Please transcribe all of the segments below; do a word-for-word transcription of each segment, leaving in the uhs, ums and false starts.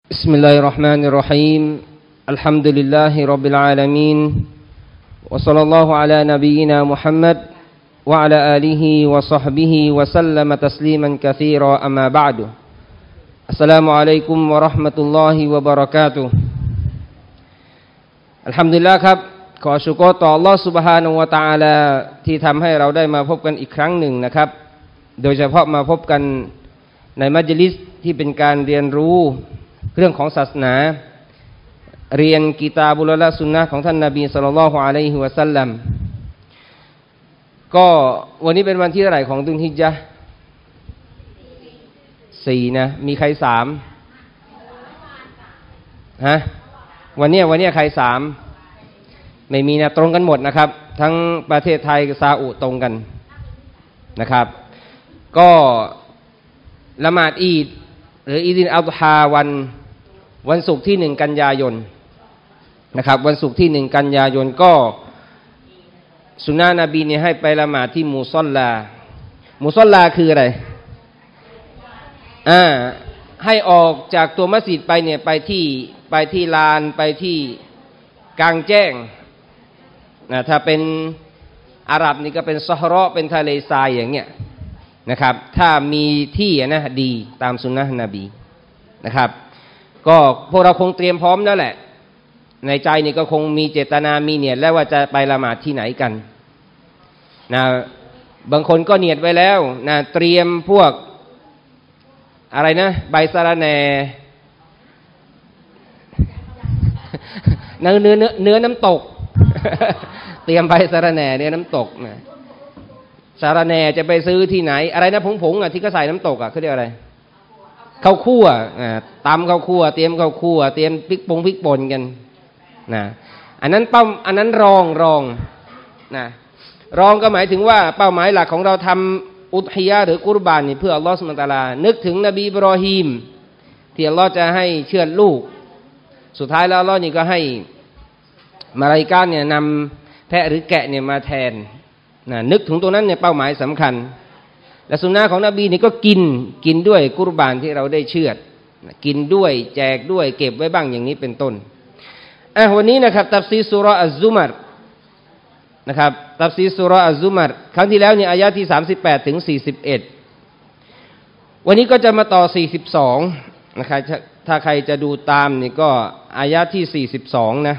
بسم الله الرحمن الرحيم الحمد لله رب العالمين وصلى الله على نبينا محمد وعلى آله وصحبه وسلم تسليما كثيرا أما بعد السلام عليكم ورحمة الله وبركاته الحمد لله ครับขอชุกรต่อ Allah سبحانه และ تعالى ที่ทำให้เราได้มาพบกันอีกครั้งหนึ่งนะครับโดยเฉพาะมาพบกันในมัจลิสที่เป็นการเรียนรู้เรื่องของศาสนาเรียนกิตาบุลละสุนนะของท่านนบีศ็อลลัลลอฮุอะลัยฮิวะซัลลัมก็วันนี้เป็นวันที่เท่าไหร่ของดุลฮิจญะห์สี่นะมีใครสามฮะวันนี้วันนี้ใครสามไม่มีนะตรงกันหมดนะครับทั้งประเทศไทยกับซาอุตรงกันนะครับก็ละหมาดอีดหรืออีดินอัลฮาวันวันศุกร์ที่หนึ่งกันยายนนะครับวันศุกร์ที่หนึ่งกันยายนก็สุนนะนบีเนี่ยให้ไปละหมาดที่มุศอลลามุศอลลาคืออะไรอ่าให้ออกจากตัวมัสยิดไปเนี่ยไปที่ไปที่ลานไปที่กลางแจ้งนะถ้าเป็นอาหรับนี่ก็เป็นซอฮเราะห์เป็นทะเลทรายอย่างเงี้ยนะครับถ้ามีที่นะดีตามสุนนะนบีนะครับก็พวกเราคงเตรียมพร้อมแล้วแหละในใจนี่ก็คงมีเจตนามีเนียดแล้วว่าจะไปละหมาดที่ไหนกันนะบางคนก็เนียดไว้แล้วนะเตรียมพวกอะไรนะใบสะระแหน่เนื้อเนื้อเนื้อน้ำตกเตรียมใบสะระแหน่เนื้อน้ำตกนะสาระแหน่จะไปซื้อที่ไหนอะไรนะผงๆอ่ะที่เขาใส่น้ำตกอ่ะเขาเรียกอะไรข้าวคั่วอ่าตำข้าวคั่วเตรียมข้าวคั่วเตรียมพริกปงพริกป่นกันนะอันนั้นเป้าอันนั้นรองรองนะรองก็หมายถึงว่าเป้าหมายหลักของเราทำอุทฮิยะหรือกุรบานนี่เพื่ออัลลอฮฺซุบฮานะฮูวะตะอาลานึกถึงนบีอิบรอฮีมที่อัลลอฮฺจะให้เชือดลูกสุดท้ายแล้วอัลลอฮฺนี่ก็ให้มาลาอิกะฮ์เนี่ยนำแพะหรือแกะเนี่ยมาแทนนะนึกถึงตรงนั้นเนี่ยเป้าหมายสำคัญและสุนนะของนบีนี่ก็กินกินด้วยกุรบานที่เราได้เชือดกินด้วยแจกด้วยเก็บไว้บ้างอย่างนี้เป็นต้นอ่ะวันนี้นะครับตัฟซีรซูเราะห์อัซซุมัรนะครับตัฟซีรซูเราะห์อัซซุมัรครั้งที่แล้วเนี่ยอายะที่สามสิบแปดถึงสี่สิบเอ็ดวันนี้ก็จะมาต่อสี่สิบสองนะครับถ้าใครจะดูตามนี่ก็อายะที่สี่สิบสองนะ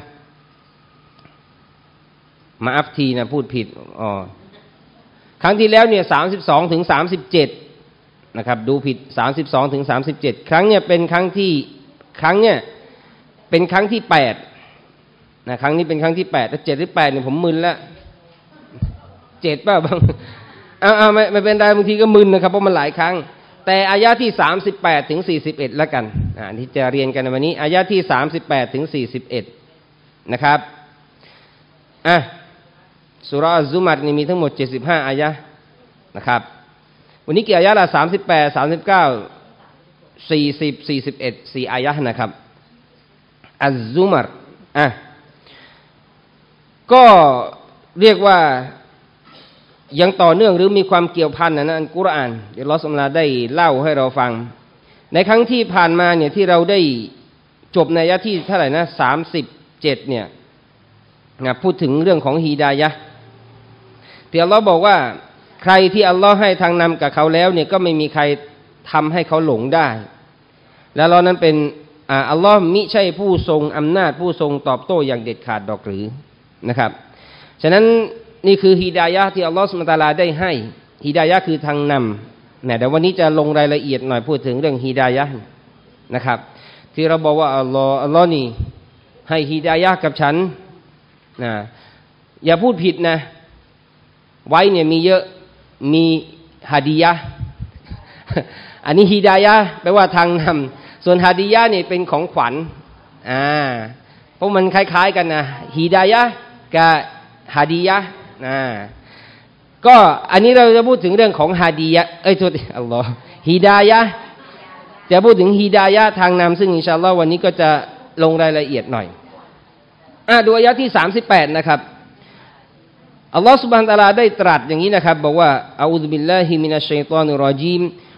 มาอัฟทีนะพูดผิดอ๋อครั้งที่แล้วเนี่ยสามสิบสองถึงสามสิบเจ็ดนะครับดูผิดสามสิบสองถึงสามสิบเจ็ดครั้งเนี่ยเป็นครั้งที่ครั้งเนี่ยเป็นครั้งที่แปดนะครั้งนี้เป็นครั้งที่แปดถ้าเจ็ดหรือแปดเนี่ยผมมึนแล้วเจ็ดป่ะบางเอาเอาไม่ไม่เป็นไรบางทีก็มึนนะครับเพราะมันหลายครั้งแต่อายะที่สามสิบแปดถึงสี่สิบเอ็ดแล้วกันอ่าที่จะเรียนกันในวันนี้อายะที่สามสิบแปดถึงสี่สิบเอ็ดนะครับอ่ะซูเราะห์อัซซุมัรนี่มีทั้งหมดเจ็ดสิบห้าอายะห์นะครับวันนี้กี่อายะห์ละสามสิบแปด สามสิบเก้า สี่สิบ สี่สิบเอ็ด สี่อายะห์นะครับอัซซุมัรอ่ะก็เรียกว่ายังต่อเนื่องหรือมีความเกี่ยวพันนะอัลกุรอานเดี๋ยวอัลเลาะห์ซุบฮานะฮูวะตะอาลาได้เล่าให้เราฟังในครั้งที่ผ่านมาเนี่ยที่เราได้จบในอายะห์ที่เท่าไหร่นะสามสิบเจ็ดเนี่ยนะพูดถึงเรื่องของฮีดายะห์ที่อัลลอฮ์บอกว่าใครที่อัลลอฮ์ให้ทางนำกับเขาแล้วเนี่ยก็ไม่มีใครทำให้เขาหลงได้และเรานั้นเป็นอัลลอฮ์มิใช่ผู้ทรงอำนาจผู้ทรงตอบโต้อย่างเด็ดขาดดอกหรือนะครับฉะนั้นนี่คือฮีดายะห์ที่อัลลอฮ์ซุบฮานะฮูวะตะอาลาได้ให้ฮีดายะห์คือทางนำเนี่ยเดี๋ยววันนี้จะลงรายละเอียดหน่อยพูดถึงเรื่องฮีดายะห์นะครับที่เราบอกว่าอัลลอฮ์อัลลอฮ์นี่ให้ฮีดายะห์กับฉันนะอย่าพูดผิดนะไว้เนี่ยมีเยอะมีฮาดียะห์อันนี้ฮิดายะห์แปลว่าทางนำส่วนฮาดียะห์นี่เป็นของขวัญอ่าเพราะมันคล้ายๆกันนะฮิดายะห์กับฮาดียะห์อ่าก็อันนี้เราจะพูดถึงเรื่องของฮาดียะห์เอ้ยโทษอัลลอฮ์ฮิดายะห์จะพูดถึงฮิดายะห์ทางนำซึ่งอินชาอัลลอฮ์วันนี้ก็จะลงรายละเอียดหน่อยอ่ะดูอายะที่สามสิบแปดนะครับอัลลอฮฺ سبحانه และ تعالى ได้ตรัสอย่างนี้นะครับบอกว่าอะอูซุบิลลาฮิมินัชชัยฏอนิรรอญีม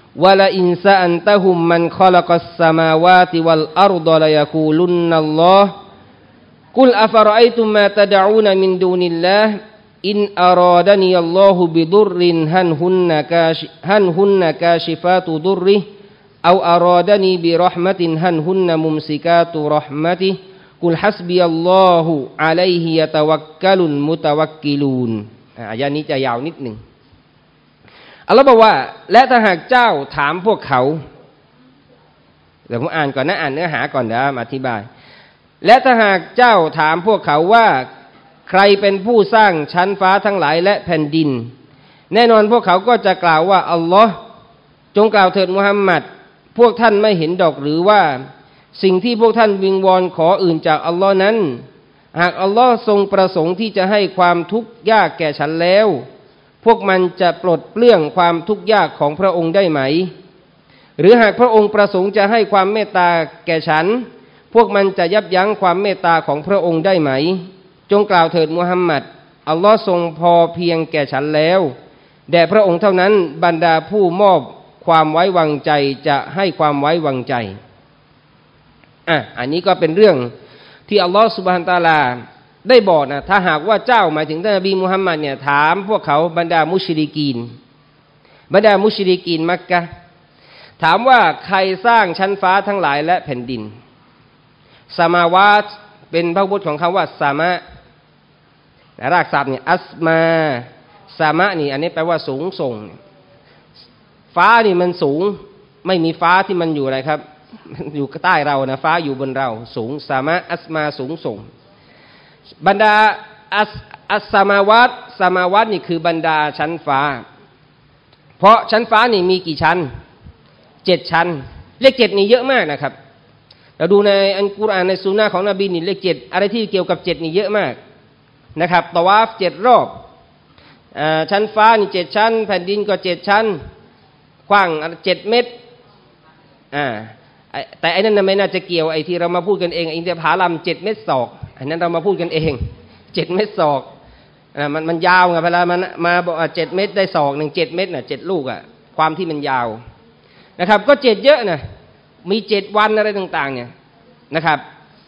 วะลาอินซะอันตะฮุมมันคอลักัสสมาวาติวัลอัรฎอลายะกูลุนนัลลอฮ์กุลอะฟะรออัยตุมมาตะดะอูนมินดูนิลลาห์อินอารอดะนียัลลอฮุบิดุรรินฮันฮุนนะกาชิฮันฮุนนะกาชิฟาตุดุรริเอาอารอดะนีบิเราะห์มะตินฮันฮุนนะมุมซิกาตุเราะห์มะติกุลฮัสบิยัลลอฮุอะลัยฮิยะตะวักกะลุลมุตะวักกิลูนอายะนี้จะยาวนิดหนึ่งอัลเลาะห์บอกว่าและถ้าหากเจ้าถามพวกเขาเดี๋ยวผมอ่านก่อนนะอ่านเนื้อหาก่อนเดี๋ยวมาอธิบายและถ้าหากเจ้าถามพวกเขาว่าใครเป็นผู้สร้างชั้นฟ้าทั้งหลายและแผ่นดินแน่นอนพวกเขาก็จะกล่าวว่าอัลลอฮ์จงกล่าวเถิดมุฮัมมัดพวกท่านไม่เห็นดอกหรือว่าสิ่งที่พวกท่านวิงวอนขออื่นจากอัลลอฮ์นั้นหากอัลลอฮ์ทรงประสงค์ที่จะให้ความทุกข์ยากแก่ฉันแล้วพวกมันจะปลดเปลื้องความทุกข์ยากของพระองค์ได้ไหมหรือหากพระองค์ประสงค์จะให้ความเมตตาแก่ฉันพวกมันจะยับยั้งความเมตตาของพระองค์ได้ไหมจงกล่าวเถิดมุฮัมมัดอัลลอฮ์ทรงพอเพียงแก่ฉันแล้วแด่พระองค์เท่านั้นบรรดาผู้มอบความไว้วางใจจะให้ความไว้วางใจอ่ะอันนี้ก็เป็นเรื่องที่อัลลอฮ์ซุบฮานะฮูวะตะอาลาได้บอกนะถ้าหากว่าเจ้าหมายถึงท่านนบีมุฮัมมัดเนี่ยถามพวกเขาบรรดามุชริกีนบรรดามุชริกีนมักกะฮ์ถามว่าใครสร้างชั้นฟ้าทั้งหลายและแผ่นดินสมาวาตเป็นพหุพจน์ของคำว่าสามะรากศัพท์เนี่ยอัสมาสามะนี่อันนี้แปลว่าสูงส่งฟ้านี่มันสูงไม่มีฟ้าที่มันอยู่อะไรครับอยู่ใต้เรานะฟ้าอยู่บนเราสูงสามะอัสมาสูงส่งบรรดาอัสอัสสมาวาตสมาวาตนี่คือบรรดาชั้นฟ้าเพราะชั้นฟ้านี่มีกี่ชั้นเจ็ดชั้นเลขเจ็ดนี่เยอะมากนะครับเราดูในอัลกุรอานในซุนนะห์ของนบีนี่เลขเจ็ดอะไรที่เกี่ยวกับเจ็ดนี่เยอะมากนะครับตะวาฟเจ็ดรอบชั้นฟ้านี่เจ็ดชั้นแผ่นดินก็เจ็ดชั้นกว้างเจ็ดเมตรอ่าแต่ไอ้นั่นไม่น่าจะเกี่ยวไอ้ที่เรามาพูดกันเองอินทผลัมเจ็ดเมตรศอกอันนั้นเรามาพูดกันเองเจ็ดเมตรศอกอ่ามันมันยาวไงเวลามันมาบอกว่าเจ็ดเมตรได้ศอกหนึ่งเจ็ดเมตรน่ะเจ็ดลูกอ่ะความที่มันยาวนะครับก็เจ็ดเยอะนะมีเจ็ดวันอะไรต่างๆเนี่ยนะครับ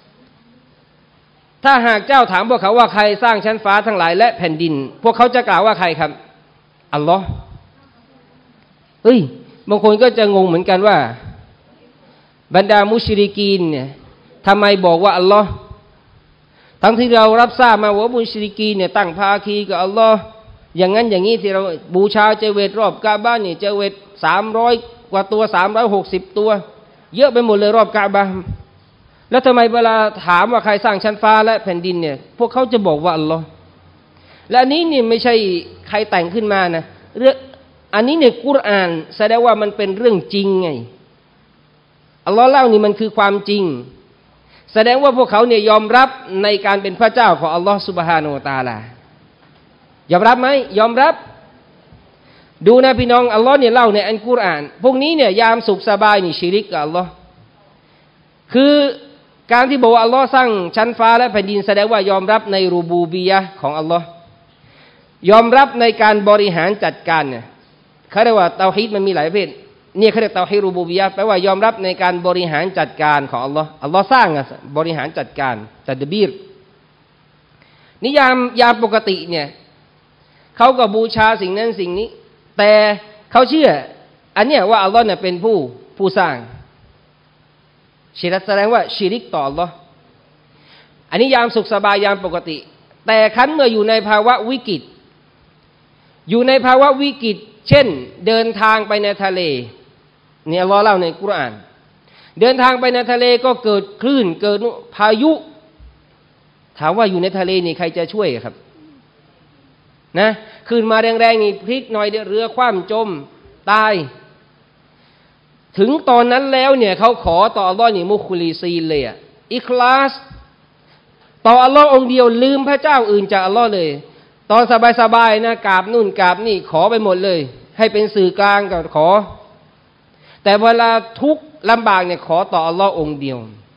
ถ้าหากเจ้าถามพวกเขาว่าใครสร้างชั้นฟ้าทั้งหลายและแผ่นดินพวกเขาจะกล่าวว่าใครครับอัลลอฮ์เฮ้ยบางคนก็จะงงเหมือนกันว่าบรรดามุชริกีนเนี่ยทำไมบอกว่าอัลลอฮ์ทั้งที่เรารับทราบมาว่ามุชริกีนเนี่ยตั้งภาคีกับอัลลอฮ์อย่างนั้นอย่างนี้ที่เราบูชาเจเวตรอบกาบะเนี่ยเจเวตสามร้อยกว่าตัวสามร้อยหกสิบตัวเยอะไปหมดเลยรอบกาบะแล้วทำไมเวลาถามว่าใครสร้างชั้นฟ้าและแผ่นดินเนี่ยพวกเขาจะบอกว่าอัลลอฮ์และอันนี้เนี่ยไม่ใช่ใครแต่งขึ้นมานะเรื่องอันนี้ในกุรอานแสดงว่ามันเป็นเรื่องจริงไงอัลลอฮ์เล่านี่มันคือความจริงแสดงว่าพวกเขาเนี่ยยอมรับในการเป็นพระเจ้าของอัลลอฮ์ซุบฮานะฮูวะตะอาลายอมรับไหมยอมรับดูนะพี่น้องอัลลอฮ์เนี่ยเล่าในอัลกุรอานพวกนี้เนี่ยยามสุขสบายนี่ชิริกกับอัลลอฮ์คือการที่บอกว่าอัลลอฮ์สร้างชั้นฟ้าและแผ่นดินแสดงว่ายอมรับในรูบูบียะห์ของอัลลอฮ์ยอมรับในการบริหารจัดการเนี่ยเขาเรียกว่าเตาฮีดมันมีหลายประเภทเนี่ยเขาเรียกเตาฮีดรูบูบียะห์แปลว่ายอมรับในการบริหารจัดการของอัลลอฮ์อัลลอฮ์สร้างอะบริหารจัดการตัดบีรนิยามยามปกติเนี่ยเขาก็บูชาสิ่งนั้นสิ่งนี้แต่เขาเชื่ออันเนี้ยว่าอัลลอฮ์เนี่ยเป็นผู้ผู้สร้างชิริกแสดงว่าชิริกต่ออัลลอฮ์อันนี้ยามสุขสบายยามปกติแต่คันเมื่ออยู่ในภาวะวิกฤตอยู่ในภาวะวิกฤตเช่นเดินทางไปในทะเลนี่อัลลอฮ์เล่าในกุรอานเดินทางไปในทะเลก็เกิดคลื่นเกิดพายุถามว่าอยู่ในทะเลนี่ใครจะช่วยครับนะคลื่นมาแรงๆนี่พลิกหน่อยเดียวเรือคว่ำจมตายถึงตอนนั้นแล้วเนี่ยเขาขอต่ออัลลอฮ์นี่มุคลิซีนเลยอ่ะอิคลาสต่ออัลลอฮ์องเดียวลืมพระเจ้าอื่นจากอัลลอฮ์เลยตอนสบายๆนะกราบนู่นกราบนี่ขอไปหมดเลยให้เป็นสื่อกลางก็ขอแต่เวลาทุกข์ลำบากเนี่ยขอต่ออัลลอฮ์องเดียว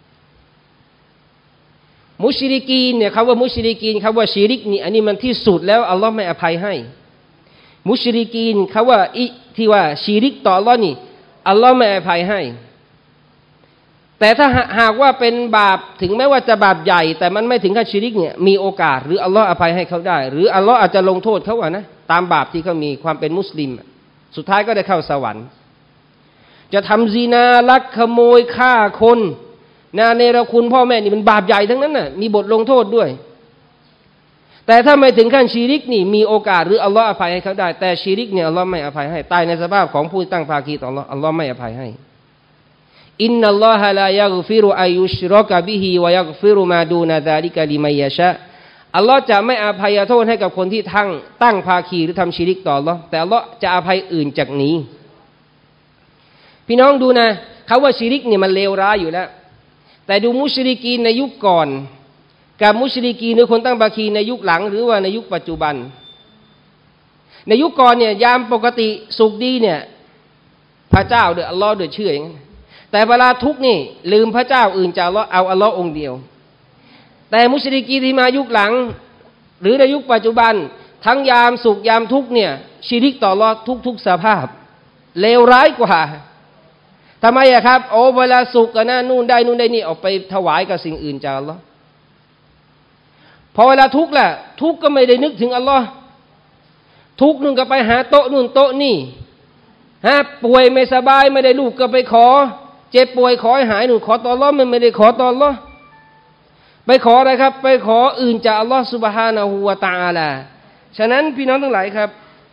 มุชริกีนเนี่ยคำว่ามุชริกีนคำว่าชิริกนี่อันนี้มันที่สุดแล้วอัลลอฮ์ไม่อภัยให้มุชริกีนคำว่าอิที่ว่าชิริกต่ออัลลอฮ์นี่อัลลอฮ์ไม่อภัยให้แต่ถ้าหากว่าเป็นบาปถึงแม้ว่าจะบาปใหญ่แต่มันไม่ถึงขั้นชิริกเนี่ยมีโอกาสหรืออัลลอฮ์อภัยให้เขาได้หรืออัลลอฮ์อาจจะลงโทษเขาอ่ะนะตามบาปที่เขามีความเป็นมุสลิมสุดท้ายก็ได้เข้าสวรรค์จะทำซีนาลักขโมยฆ่าคนนาเนรคุณพ่อแม่นี่มันบาปใหญ่ทั้งนั้นน่ะมีบทลงโทษด้วยแต่ถ้าไม่ถึงขั้นชีริกนี่มีโอกาสหรืออัลลอฮ์อภัยให้เขาได้แต่ชีริกเนี่ยอัลลอฮ์ไม่อภัยให้ตายในสภาพของผู้ตั้งภาคีต่ออัลลอฮ์อัลลอฮ์ไม่อภัยให้อินนัลลอฮะลายัฆฟิรุอัยยุชรอกะบิฮิวะยัฆฟิรุมาดูนะซาลิกะลิมัยยะชะอัลลอฮ์จะไม่อภัยโทษให้กับคนที่ทั้งตั้งภาคีหรือทำชีริกต่ออัลลอฮ์แต่อัลลอฮ์จะอภัยอื่นจากนี้พี่น้องดูนะเขาว่าชีริกเนี่ยมันเลวร้ายอยู่แล้วแต่ดูมุชริกีนในยุคก่อนกับมุชริกีนหรือคนตั้งภาคีในยุคหลังหรือว่าในยุคปัจจุบันในยุคก่อนเนี่ยยามปกติสุขดีเนี่ยพระเจ้าเดือดอัลลอฮ์เดือดเชื่ออย่างนั้นแต่เวลาทุกข์นี่ลืมพระเจ้าอื่นจากอัลลอฮ์เอาอัลลอฮ์องเดียวแต่มุชริกีนที่มายุคหลังหรือในยุคปัจจุบันทั้งยามสุขยามทุกข์เนี่ยชิริกต่ออัลลอฮ์ทุกๆสภาพเลวร้ายกว่าทำไมอะครับโอ้เวลาสุขกันนะนู่นได้นู่นได้นี่ออกไปถวายกับสิ่งอื่นจากอัลลอฮ์พอเวลาทุกข์ล่ะทุกข์ก็ไม่ได้นึกถึงอัลลอฮ์ทุกข์นู่นก็ไปหาโต๊ะนู่นโต๊ะนี่ฮะป่วยไม่สบายไม่ได้ลูกก็ไปขอเจ็บป่วยขอให้หายหนูขอต่ออัลลอฮ์มันไม่ได้ขอต่ออัลลอฮ์ไปขออะไรครับไปขออื่นจากอัลลอฮ์ซุบฮานะฮูวะตะอาลาฉะนั้นพี่น้องทั้งหลายครับ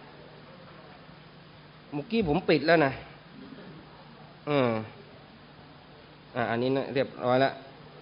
เมื่อกี้ผมปิดแล้วนะอืมอ่าอันนี้นะเรียบร้อยแล้ว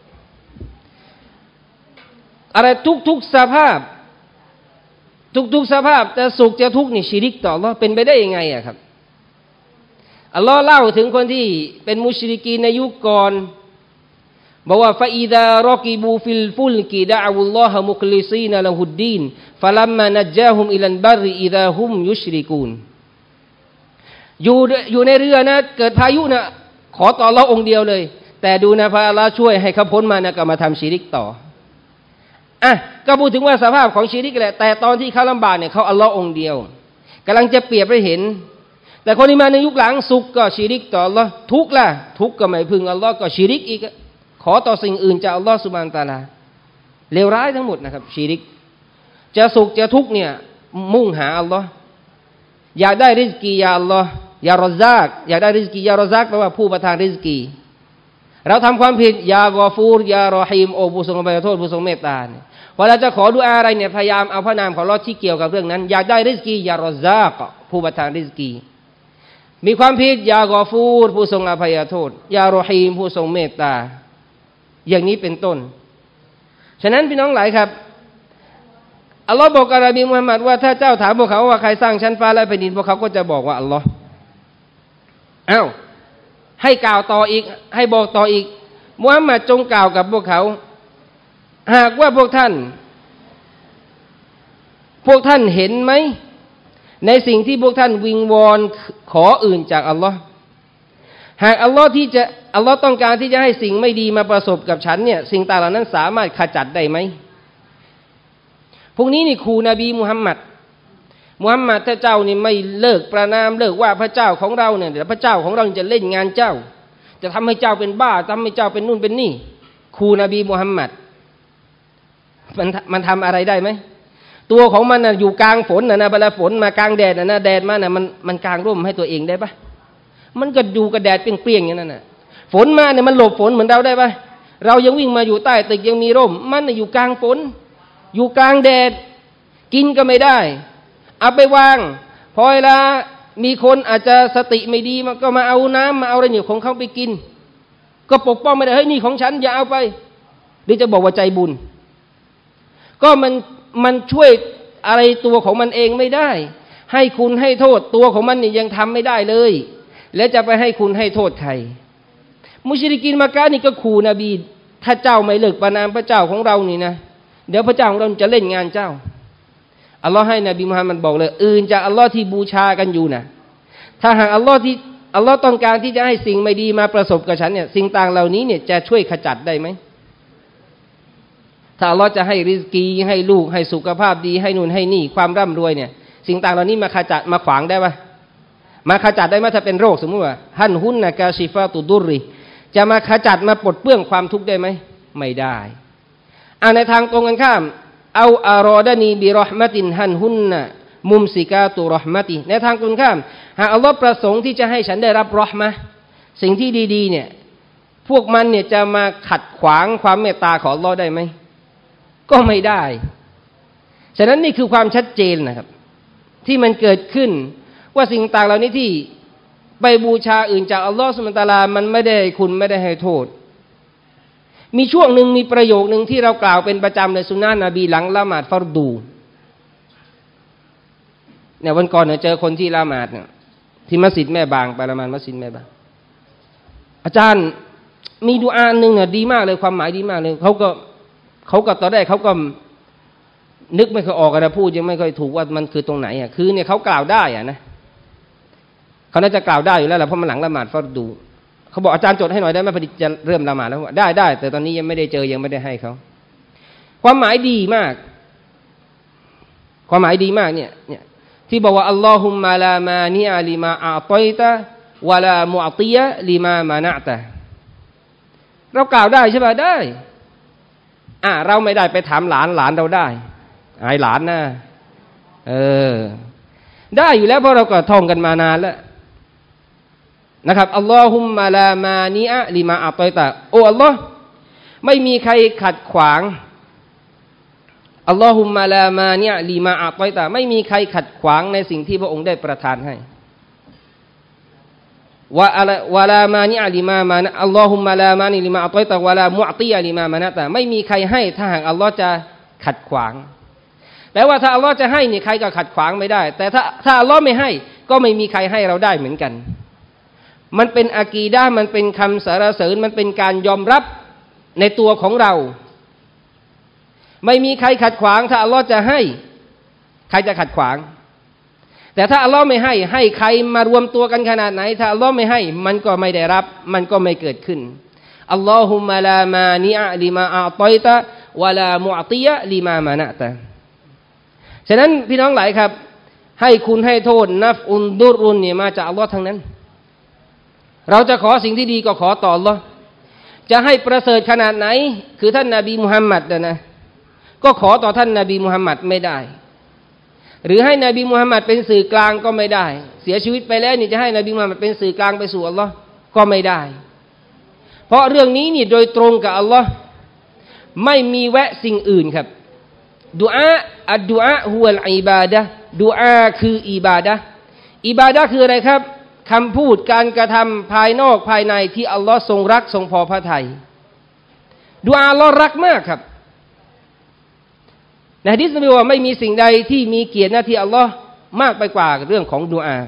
อะไรทุกๆสภาพทุกๆสภาพจะสุขจะทุกข์นี่ชิริกต่ออัลลอฮ์เป็นไปได้ยังไงอะครับอัลลอฮ์เล่าถึงคนที่เป็นมุชริกีนในยุคก่อนบอกว่าฟาอิดารอกิบูฟิลฟุลกิดะอุลลอฮะมุคลิซีนละฮุดดีนฟะลัมมานัจญาฮุมอิลันบัรอิดาฮุมยุชริกูนอยู่อยู่ในเรือนะเกิดพายุนะขอต่ออัลเลาะห์องค์เดียวเลยแต่ดูนะพระอัลเลาะห์ช่วยให้เขาพ้นมานะก็มาทำชิริกต่ออ่ะก็พูดถึงว่าสภาพของชิริกแหละแต่ตอนที่เขาลำบากเนี่ยเขาอัลเลาะห์องค์เดียวกำลังจะเปรียบให้เห็นแต่คนที่มาในยุคหลังสุขก็ชิริกต่ออัลเลาะห์ทุกข์ล่ะทุกข์ก็ไม่พึงอัลเลาะห์ก็ชิริกอีกขอต่อสิ่งอื่นจากอัลเลาะห์ซุบฮานะฮูวะตะอาลาเลวร้ายทั้งหมดนะครับชิริกจะสุขจะทุกข์เนี่ยมุ่งหาอัลเลาะห์อยากได้ริซกียาอัลเลาะห์ยารอซากอยากได้ริซกียารอซากแปลว่าผู้ประทานริซกีเราทำความผิดยากอฟูรยารอฮีมโอผู้ทรงอภัยโทษผู้ทรงเมตตาเนี่ยเวลาจะขอดุอาอะไรเนี่ยพยายามเอาพระนามของอัลเลาะห์ที่เกี่ยวกับเรื่องนั้นอยากได้ริซกียารอซากผู้ประทานริซกีมีความผิดยากอฟูรผู้ทรงอภัยโทษยารอฮีมผู้ทรงเมตตาอย่างนี้เป็นต้นฉะนั้นพี่น้องหลายครับอัลลอฮ์บอกกับนบีมุฮัมมัดว่าถ้าเจ้าถามพวกเขาว่าใครสร้างชั้นฟ้าและแผ่นดินพวกเขาก็จะบอกว่าอัลลอฮ์อ้าวให้กล่าวต่ออีกให้บอกต่ออีกมุฮัมมัดจงกล่าวกับพวกเขาหากว่าพวกท่านพวกท่านเห็นไหมในสิ่งที่พวกท่านวิงวอนขออื่นจากอัลลอฮ์หากอัลลอฮ์ที่จะอัลลอฮ์ต้องการที่จะให้สิ่งไม่ดีมาประสบกับฉันเนี่ยสิ่งต่างเหล่านั้นสามารถขจัดได้ไหมพวกนี้นี่ครูนบีมุฮัมมัดมุฮัมมัดถ้าเจ้านี่ไม่เลิกประนามเลิกว่าพระเจ้าของเราเนี่ยเดี๋ยวพระเจ้าของเราจะเล่นงานเจ้าจะทำให้เจ้าเป็นบ้าทำให้เจ้าเป็นนู่นเป็นนี่ครูนบีมุฮัมมัดมันมันทำอะไรได้ไหมตัวของมันน่ะอยู่กลางฝนน่ะนะเวลาฝนมากลางแดดน่ะนะแดดมาน่ะมันมันกลางร่มให้ตัวเองได้ปะมันก็ดูกับแดดเปรี้ยงๆอย่างนั้นน่ะฝนมาเนี่ยมันหลบฝนเหมือนเราได้ปะเรายังวิ่งมาอยู่ใต้ตึกยังมีร่มมันน่ะอยู่กลางฝนอยู่กลางแดดกินก็ไม่ได้เอาไปวางพอเวลามีคนอาจจะสติไม่ดีมันก็มาเอาน้ำมาเอาอะไรอยู่ของเขาไปกินก็ปกป้องไม่ได้เฮ้ยนี่ของฉันอย่าเอาไปหรือจะบอกว่าใจบุญก็มันมันช่วยอะไรตัวของมันเองไม่ได้ให้คุณให้โทษตัวของมันนี่ยังทำไม่ได้เลยแล้วจะไปให้คุณให้โทษใครมุชริกีนมักกะฮ์นี่ก็ขู่นบีถ้าเจ้าไม่เลิกประนามพระเจ้าของเรานี่นะเดี๋ยวพระเจ้าของเราจะเล่นงานเจ้าอัลลอฮ์ให้นบีมุฮัมมัดบอกเลยอื่นจากอัลลอฮ์ที่บูชากันอยู่นะถ้าหากอัลลอฮ์ที่อัลลอฮ์ต้องการที่จะให้สิ่งไม่ดีมาประสบกับฉันเนี่ยสิ่งต่างเหล่านี้เนี่ยจะช่วยขจัดได้ไหมถ้าอัลลอฮ์จะให้ริซกีให้ลูกให้สุขภาพดีให้นู่นให้นี่ความร่ำรวยเนี่ยสิ่งต่างเหล่านี้มาขจัดมาขวางได้ปะมาขจัดได้ไหมถ้าเป็นโรคสมมติว่าฮันฮุนนะกาชิฟาตุดุริจะมาขจัดมาปลดเปลื้องความทุกข์ได้ไหมไม่ได้อ่าในทางตรงกันข้ามเอาอารอดานีบิรอห์มะตินฮันฮุนนะมุมซิกาตุรอห์มะติในทางตรงข้ามหากอัลลอฮ์ประสงค์ที่จะให้ฉันได้รับรอห์มะห์สิ่งที่ดีๆเนี่ยพวกมันเนี่ยจะมาขัดขวางความเมตตาของอัลลอฮ์ได้ไหมก็ไม่ได้ฉะนั้นนี่คือความชัดเจนนะครับที่มันเกิดขึ้นว่าสิ่งต่างเหล่านี้ที่ไปบูชาอื่นจากอัลลอฮ์ซุบฮานะฮูวะตะอาลามันไม่ได้ให้คุณไม่ได้ให้โทษมีช่วงหนึ่งมีประโยคนึงที่เรากล่าวเป็นประจำในสุนนะนบีหลังละหมาดฟัรดูเนี่ยวันก่อนเนี่ยเจอคนที่ละหมาดเนี่ยที่มัสยิดแม่บางไปละหมาดมัสยิดแม่บางอาจารย์มีดุอาหนึ่งเนี่ยดีมากเลยความหมายดีมากเลยเขาก็เขาก็ตอนแรกเขาก็นึกไม่ค่อยออกนะพูดยังไม่ค่อยถูกว่ามันคือตรงไหนอ่ะคือเนี่ยเขากล่าวได้อ่ะนะเขาน่าจะกล่าวได้อยู่แล้วแหละเพราะมันหลังละหมาดฟัรดูเขาบอกอาจารย์จดให้หน่อยได้ไหมพอดีจะเริ่มละหมาดแล้วได้ได้แต่ตอนนี้ยังไม่ได้เจอยังไม่ได้ให้เขาความหมายดีมากความหมายดีมากเนี่ยเนี่ยที่บอกว่าอัลลอฮุมมาลามานีอะลิมาอาตอยตะวะลามุอติยะลิมามานะตะเรากล่าวได้ใช่ป่ะได้อ่ะเราไม่ได้ไปถามหลานหลานเราได้ไอ้หลานนะเออได้อยู่แล้วเพราะเราก็ท่องกันมานานแล้วนะครับอัลลอฮุมมาลามานีอะลิมาอาตอยตะโอ้อัลลอฮ์ไม่มีใครขัดขวางอัลลอฮุมมาลามานีอะลิมาอาตอยตะไม่มีใครขัดขวางในสิ่งที่พระองค์ได้ประทานให้วะอะลาวะลามานีอะลิมามานะอัลลอฮุมมาลามานีลิมาอาตอยตะวะลามุอติยะลิมามานะตะไม่มีใครให้ถ้าหากอัลลอฮ์จะขัดขวางแปลว่าถ้าอัลลอฮ์จะให้นี่ใครก็ขัดขวางไม่ได้แต่ถ้าถ้าอัลลอฮ์ไม่ให้ก็ไม่มีใครให้เราได้เหมือนกันมันเป็นอะกีดะห์มันเป็นคำสรรเสริญมันเป็นการยอมรับในตัวของเราไม่มีใครขัดขวางถ้าอัลลอฮ์จะให้ใครจะขัดขวางแต่ถ้าอัลลอฮ์ไม่ให้ให้ใครมารวมตัวกันขนาดไหนถ้าอัลลอฮ์ไม่ให้มันก็ไม่ได้รับมันก็ไม่เกิดขึ้นอัลลอฮุมะลามานีอะลิมาอาตอยตะวะลามุอติยะลิมามานะตะฉะนั้นพี่น้องหลายครับให้คุณให้โทษนัฟอุนดุรุนเนี่ยมาจากอัลลอฮ์ทั้งนั้นเราจะขอสิ่งที่ดีก็ขอต่ออัลลอฮ์จะให้ประเสริฐขนาดไหนคือท่านนบีมุฮัมมัดนะก็ขอต่อท่านนบีมุฮัมมัดไม่ได้หรือให้นบีมุฮัมมัดเป็นสื่อกลางก็ไม่ได้เสียชีวิตไปแล้วนี่จะให้นบีมุฮัมมัดเป็นสื่อกลางไปสู่อัลลอฮ์ก็ไม่ได้เพราะเรื่องนี้นี่โดยตรงกับอัลลอฮ์ไม่มีแวะสิ่งอื่นครับดุอาอัดดุอาฮุวัลอิบาดะห์ดุอาคืออิบาดะห์อิบาดะห์คืออะไรครับคำพูดการกระทำภายนอกภายในที่อัลลอฮ์ทรงรักทรงพอพระทัยดุอาอัลลอฮ์รักมากครับในหะดีษนบีว่าไม่มีสิ่งใดที่มีเกียรติหน้าที่อัลลอฮ์มากไปกว่าเรื่องของดุอา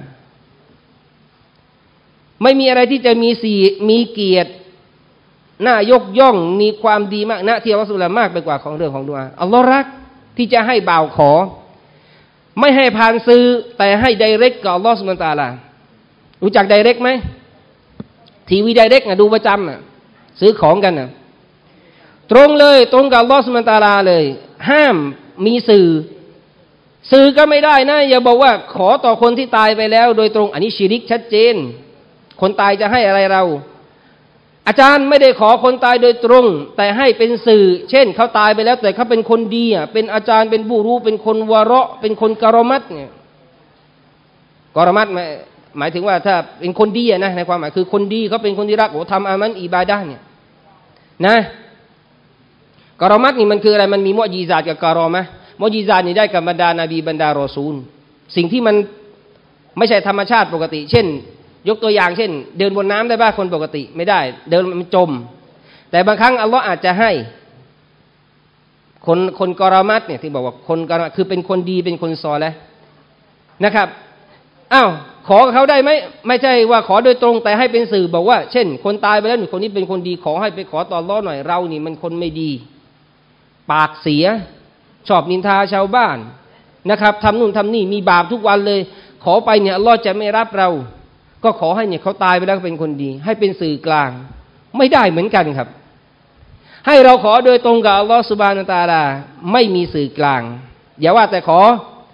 ไม่มีอะไรที่จะมีสีมีเกียรติน่ายกย่องมีความดีมากนะที่อัลลอฮ์สุบฮานะฮูวะตะอาลามากไปกว่าของเรื่องของดุอาอัลลอฮ์รักที่จะให้บ่าวขอไม่ให้ผ่านซื้อแต่ให้ไดเรกกับอัลลอฮ์ซุบฮานะฮูวะตะอาลารู้จักไดเรกไหมทีวีไดเรกนะดูประจำนะซื้อของกันนะตรงเลยตรงกับอัลลอฮ์ซุบฮานะฮูวะตะอาลาเลยห้ามมีสื่อสื่อก็ไม่ได้นะอย่าบอกว่าขอต่อคนที่ตายไปแล้วโดยตรงอันนี้ชิริกชัดเจนคนตายจะให้อะไรเราอาจารย์ไม่ได้ขอคนตายโดยตรงแต่ให้เป็นสื่อเช่นเขาตายไปแล้วแต่เขาเป็นคนดีอ่ะเป็นอาจารย์เป็นผู้รู้เป็นคนวะเราะห์เป็นคนกะรอมัตเนี่ยกะรอมัตหมายถึงว่าถ้าเป็นคนดีนะในความหมายคือคนดีเขาเป็นคนที่รักโอ้ทำอามันอิบาดะห์เนี่ยนะกะรอมัตนี่มันคืออะไรมันมีมุอญิซาตกับกะรอมะห์มุอญิซาตนี่ได้กับบรรดานบีบรรดารอซูลสิ่งที่มันไม่ใช่ธรรมชาติปกติเช่นยกตัวอย่างเช่นเดินบนน้ำได้บ้างคนปกติไม่ได้เดินมันจมแต่บางครั้งอัลลอฮ์อาจจะให้คนคนกะรอมัตเนี่ยที่บอกว่าคนกะรอมัตคือเป็นคนดีเป็นคนซอลิห์นะครับอ้าวขอเขาได้ไหมไม่ใช่ว่าขอโดยตรงแต่ให้เป็นสื่อบอกว่าเช่นคนตายไปแล้วหนึ่งคนนี้เป็นคนดีขอให้ไปขอต่ออัลเลาะห์หน่อยเรานี่มันคนไม่ดีปากเสียชอบนินทาชาวบ้านนะครับทำนู่นทำนี่มีบาปทุกวันเลยขอไปเนี่ยอัลเลาะห์จะไม่รับเราก็ขอให้เนี่ยเขาตายไปแล้วเป็นคนดีให้เป็นสื่อกลางไม่ได้เหมือนกันครับให้เราขอโดยตรงกับอัลเลาะห์ซุบฮานะฮูวะตะอาลาไม่มีสื่อกลางอย่าว่าแต่ขอ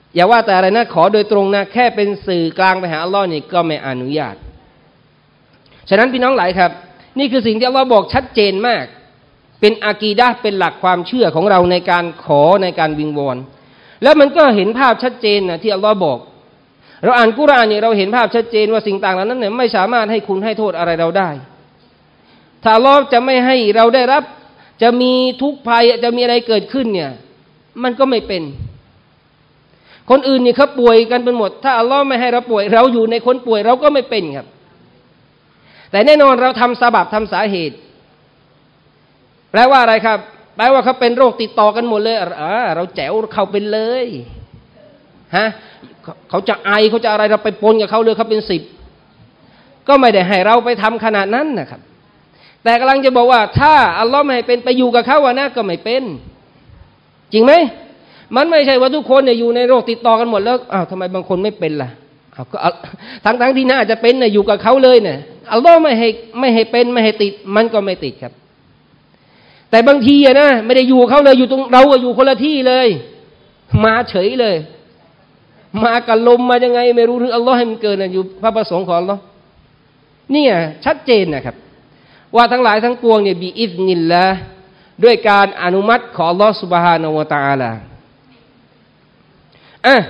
อย่าว่าแต่อะไรนะขอโดยตรงนะแค่เป็นสื่อกลางไปหาอัลลอฮ์นี่ก็ไม่อนุญาตฉะนั้นพี่น้องหลายครับนี่คือสิ่งที่อัลลอฮ์บอกชัดเจนมากเป็นอากีดะห์เป็นหลักความเชื่อของเราในการขอในการวิงวอนแล้วมันก็เห็นภาพชัดเจนนะที่อัลลอฮ์บอกเราอ่านกุรอานเนี่ยเราเห็นภาพชัดเจนว่าสิ่งต่างเหล่านั้นเนี่ยไม่สามารถให้คุณให้โทษอะไรเราได้ถ้าอัลลอฮ์จะไม่ให้เราได้รับจะมีทุกข์ภัยจะมีอะไรเกิดขึ้นเนี่ยมันก็ไม่เป็นคนอื่นนี่เขาป่วยกันเป็นหมดถ้าอัลลอฮ์ไม่ให้เราป่วยเราอยู่ในคนป่วยเราก็ไม่เป็นครับแต่แน่นอนเราทำซาบับทำสาเหตุแปลว่าอะไรครับแปลว่าเขาเป็นโรคติดต่อกันหมดเลยอ่าเราแจ๋วเขาเป็นเลยฮะเขาจะไอเขาจะอะไรเราไปปนกับเขาเลยเขาเป็นสิบก็ไม่ได้ให้เราไปทำขนาดนั้นนะครับแต่กำลังจะบอกว่าถ้าอัลลอฮ์ไม่ให้เป็นไปอยู่กับเขาวะนะก็ไม่เป็นจริงไหมมันไม่ใช่ว่าทุกคนเนี่ยอยู่ในโรคติดต่อกันหมดแล้วอ้าวทำไมบางคนไม่เป็นล่ะอ้าวก็ทั้งทั้งที่น่าจะเป็นเนี่ยอยู่กับเขาเลยเนี่ยอัลลอฮ์ไม่ให้ไม่ให้เป็นไม่ให้ติดมันก็ไม่ติดครับแต่บางทีอะนะไม่ได้อยู่เขาเลยอยู่ตรงเราอยู่คนละที่เลยมาเฉยเลยมากับลมมายังไงไม่รู้หรืออัลลอฮ์ให้มันเกินอยู่พระประสงค์ของอัลลอฮ์นี่ไงชัดเจนนะครับว่าทั้งหลายทั้งปวงเนี่ยบิอิซนิลลาห์ด้วยการอนุมัติของอัลลอฮ์ซุบฮานะฮูวะตะอาลาอ่ะ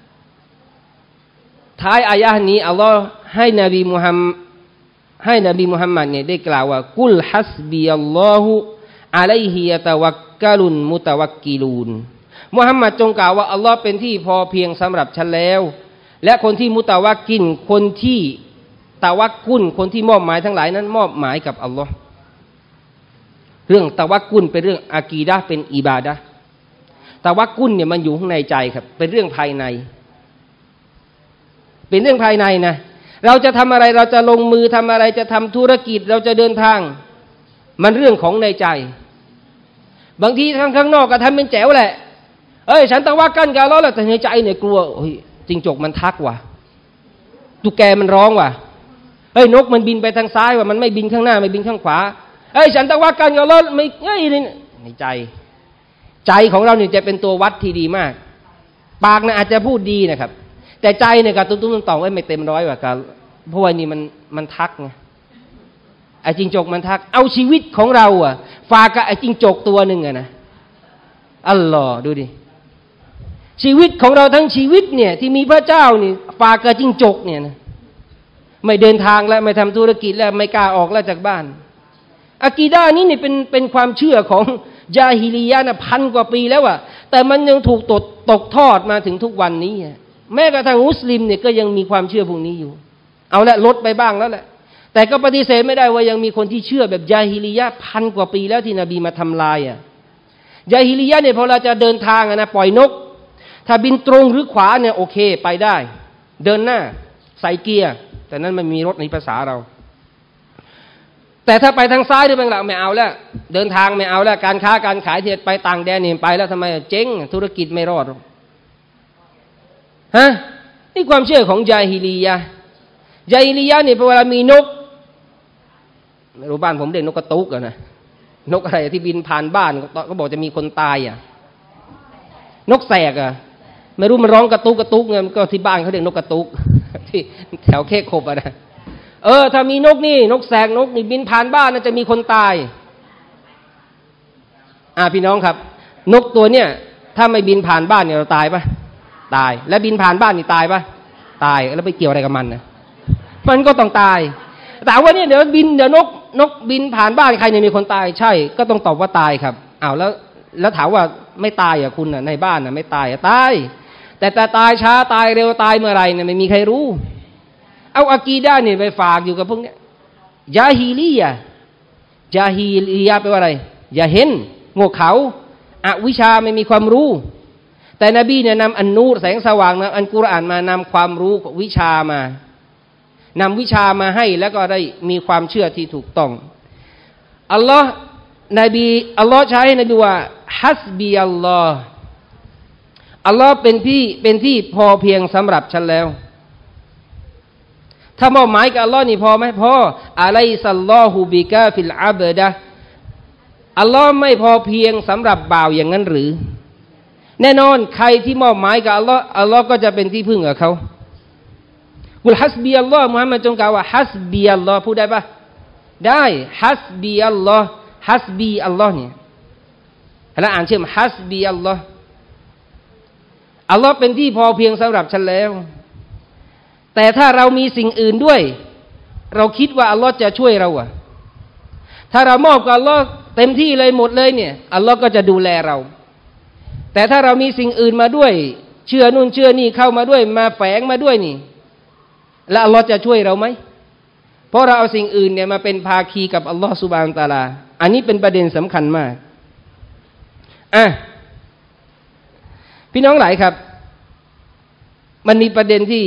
ท้ายอายะห์นี้อัลลอฮ์ให้นบีมุฮัมมัดให้นบีมุฮัมมัดเนี่ยได้กล่าวว่ากุลฮัสบียัลลอฮุอะลัยฮิยะตะวักกะลุนมุตะวักกิลูนมุฮัมมัดจงกล่าวว่าอัลลอฮ์เป็นที่พอเพียงสำหรับฉันแล้วและคนที่มุตะวักกินคนที่ตะวักกุลคนที่มอบหมายทั้งหลายนั้นมอบหมายกับอัลลอฮ์เรื่องตะวักกุลเป็นเรื่องอากีดะห์เป็นอิบาดะห์ตะวักกุลเนี่ยมันอยู่ข้างในใจครับเป็นเรื่องภายในเป็นเรื่องภายในนะเราจะทำอะไรเราจะลงมือทำอะไรจะทำธุรกิจเราจะเดินทางมันเรื่องของในใจบางทีข้างข้างนอกก็ทำเป็นแจ๋วแหละเอ้ยฉันตะวักกันกับอัลเลาะห์แหละแต่ในใจเนี่ยกลัวโอ้ยจิงจกมันทักว่ะตุ๊กแกมันร้องว่ะเฮ้ยนกมันบินไปทางซ้ายว่ะมันไม่บินข้างหน้าไม่บินข้างขวาเอ้ยฉันตะวักกันกับอัลเลาะห์ไม่เอ้ยในใจใจของเราเนี่ยจะเป็นตัววัดที่ดีมากปากเนี่ยอาจจะพูดดีนะครับแต่ใจเนี่ยกับตุ้มตุ้มต่อมไว้ไม่เต็มร้อยว่ะกับเพราะว่านี่มันมันทักไงไอ้จิงจกมันทักเอาชีวิตของเราอ่ะฝากกับไอ้จิงจกตัวหนึ่งอะนะอัลลอฮ์ดูดิชีวิตของเราทั้งชีวิตเนี่ยที่มีพระเจ้านี่ฝากกับจิงจกเนี่ยนะไม่เดินทางแล้วไม่ทำธุรกิจแล้วไม่กล้าออกแล้วจากบ้านอากีดะห์นี้นี่เป็นเป็นความเชื่อของญาฮิลียะห์นะพันกว่าปีแล้วอ่ะแต่มันยังถูกตกตกทอดมาถึงทุกวันนี้แม้กระทั่งมุสลิมเนี่ยก็ยังมีความเชื่อพวกนี้อยู่เอาละลดไปบ้างแล้วแหละแต่ก็ปฏิเสธไม่ได้ว่ายังมีคนที่เชื่อแบบญาฮิลียะห์พันกว่าปีแล้วที่นบีมาทำลายอ่ะญาฮิลียะห์เนี่ยพอเราจะเดินทางนะปล่อยนกถ้าบินตรงหรือขวาเนี่ยโอเคไปได้เดินหน้าใส่เกียร์แต่นั้นมันมีรถในภาษาเราแต่ถ้าไปทางซ้ายหรือทางหลังไม่เอาแล้วเดินทางไม่เอาแล้วการค้าการขายที่ไปต่างแดนนี่ไปแล้วทำไมเจ๊งธุรกิจไม่รอดฮะนี่ความเชื่อของญาฮิลียะห์ญาฮิลียะห์เนี่ยพอเวลามีนกไม่รู้บ้านผมเรียกนกกระตุกอะนะนกอะไรที่บินผ่านบ้านก็บอกจะมีคนตายอ่ะนกแสกอ่ะไม่รู้มันร้องกระตุกกระตุกไงก็ที่บ้านเขาเรียกนกกระตุกที่แถวเคคบอ่ะนะเออถ้ามีนกนี่นกแสกนกนี่บินผ่านบ้านน่าจะมีคนตายอ่าพี่น้องครับนกตัวเนี้ยถ้าไม่บินผ่านบ้านเนี่ยเราตายปะตายแล้วบินผ่านบ้านนี่ตายปะตายแล้วไปเกี่ยวอะไรกับมันนะมันก็ต้องตายแต่ว่าเนี่ยเดี๋ยวบินเดี๋ยวนกนกบินผ่านบ้านใครเนี่ยมีคนตายใช่ก็ต้องตอบว่าตายครับอ้าวแล้วแล้วถามว่าไม่ตายอ่ะคุณอ่ะในบ้านอ่ะไม่ตายอ่ะตายแต่แต่ตายช้าตายเร็วตายเมื่อไรเนี่ยไม่มีใครรู้เอาอากีดะห์นี่ไปฝากอยู่กับพวกเนี้ยญาฮิลียะห์ญาฮิลียะห์แปลว่าอะไรอย่าเห็นโง่เขลาอวิชชาไม่มีความรู้แต่นบีเนี่ยนำอันนูรแสงสว่างนะอันกุรอานมานำความรู้วิชามานำวิชามาให้แล้วก็ได้มีความเชื่อที่ถูกต้องอัลลอฮ์นบีอัลลอฮ์ใช้นบีว่าฮัสบีอัลลอฮ์อัลลอฮ์เป็นที่เป็นที่พอเพียงสำหรับฉันแล้วถ้ามอบหมายกับอัลลอฮ์นี่พอไหมพออะลัยซัลลอฮุบิกาฟิลอับดะอัลลอฮ์ไม่พอเพียงสำหรับบ่าวอย่างนั้นหรือแน่นอนใครที่มอบหมายกับอัลลอฮ์อัลลอฮ์ก็จะเป็นที่พึ่งกับเขากุลฮัสบีอัลลอฮ์มุฮัมมัดจงกล่าวว่าฮัสบีอัลลอฮ์พูดได้ปะได้ฮัสบีอัลลอฮ์ฮัสบีอัลลอฮ์เนี่ยแล้วอ่านเชื่อมฮัสบีอัลลอฮ์อัลลอฮ์เป็นที่พอเพียงสำหรับฉันแล้วแต่ถ้าเรามีสิ่งอื่นด้วยเราคิดว่าอัลลอฮ์จะช่วยเราอะถ้าเรามอบกับอัลลอฮ์เต็มที่เลยหมดเลยเนี่ยอัลลอฮ์ก็จะดูแลเราแต่ถ้าเรามีสิ่งอื่นมาด้วยเชื่อนู่นเชื่อนี่เข้ามาด้วยมาแฝงมาด้วยนี่แล้วอัลลอฮ์จะช่วยเราไหมเพราะเราเอาสิ่งอื่นเนี่ยมาเป็นภาคีกับอัลลอฮ์ซุบฮานะฮูวะตะอาลาอันนี้เป็นประเด็นสำคัญมากอ่ะพี่น้องหลายครับมันมีประเด็นที่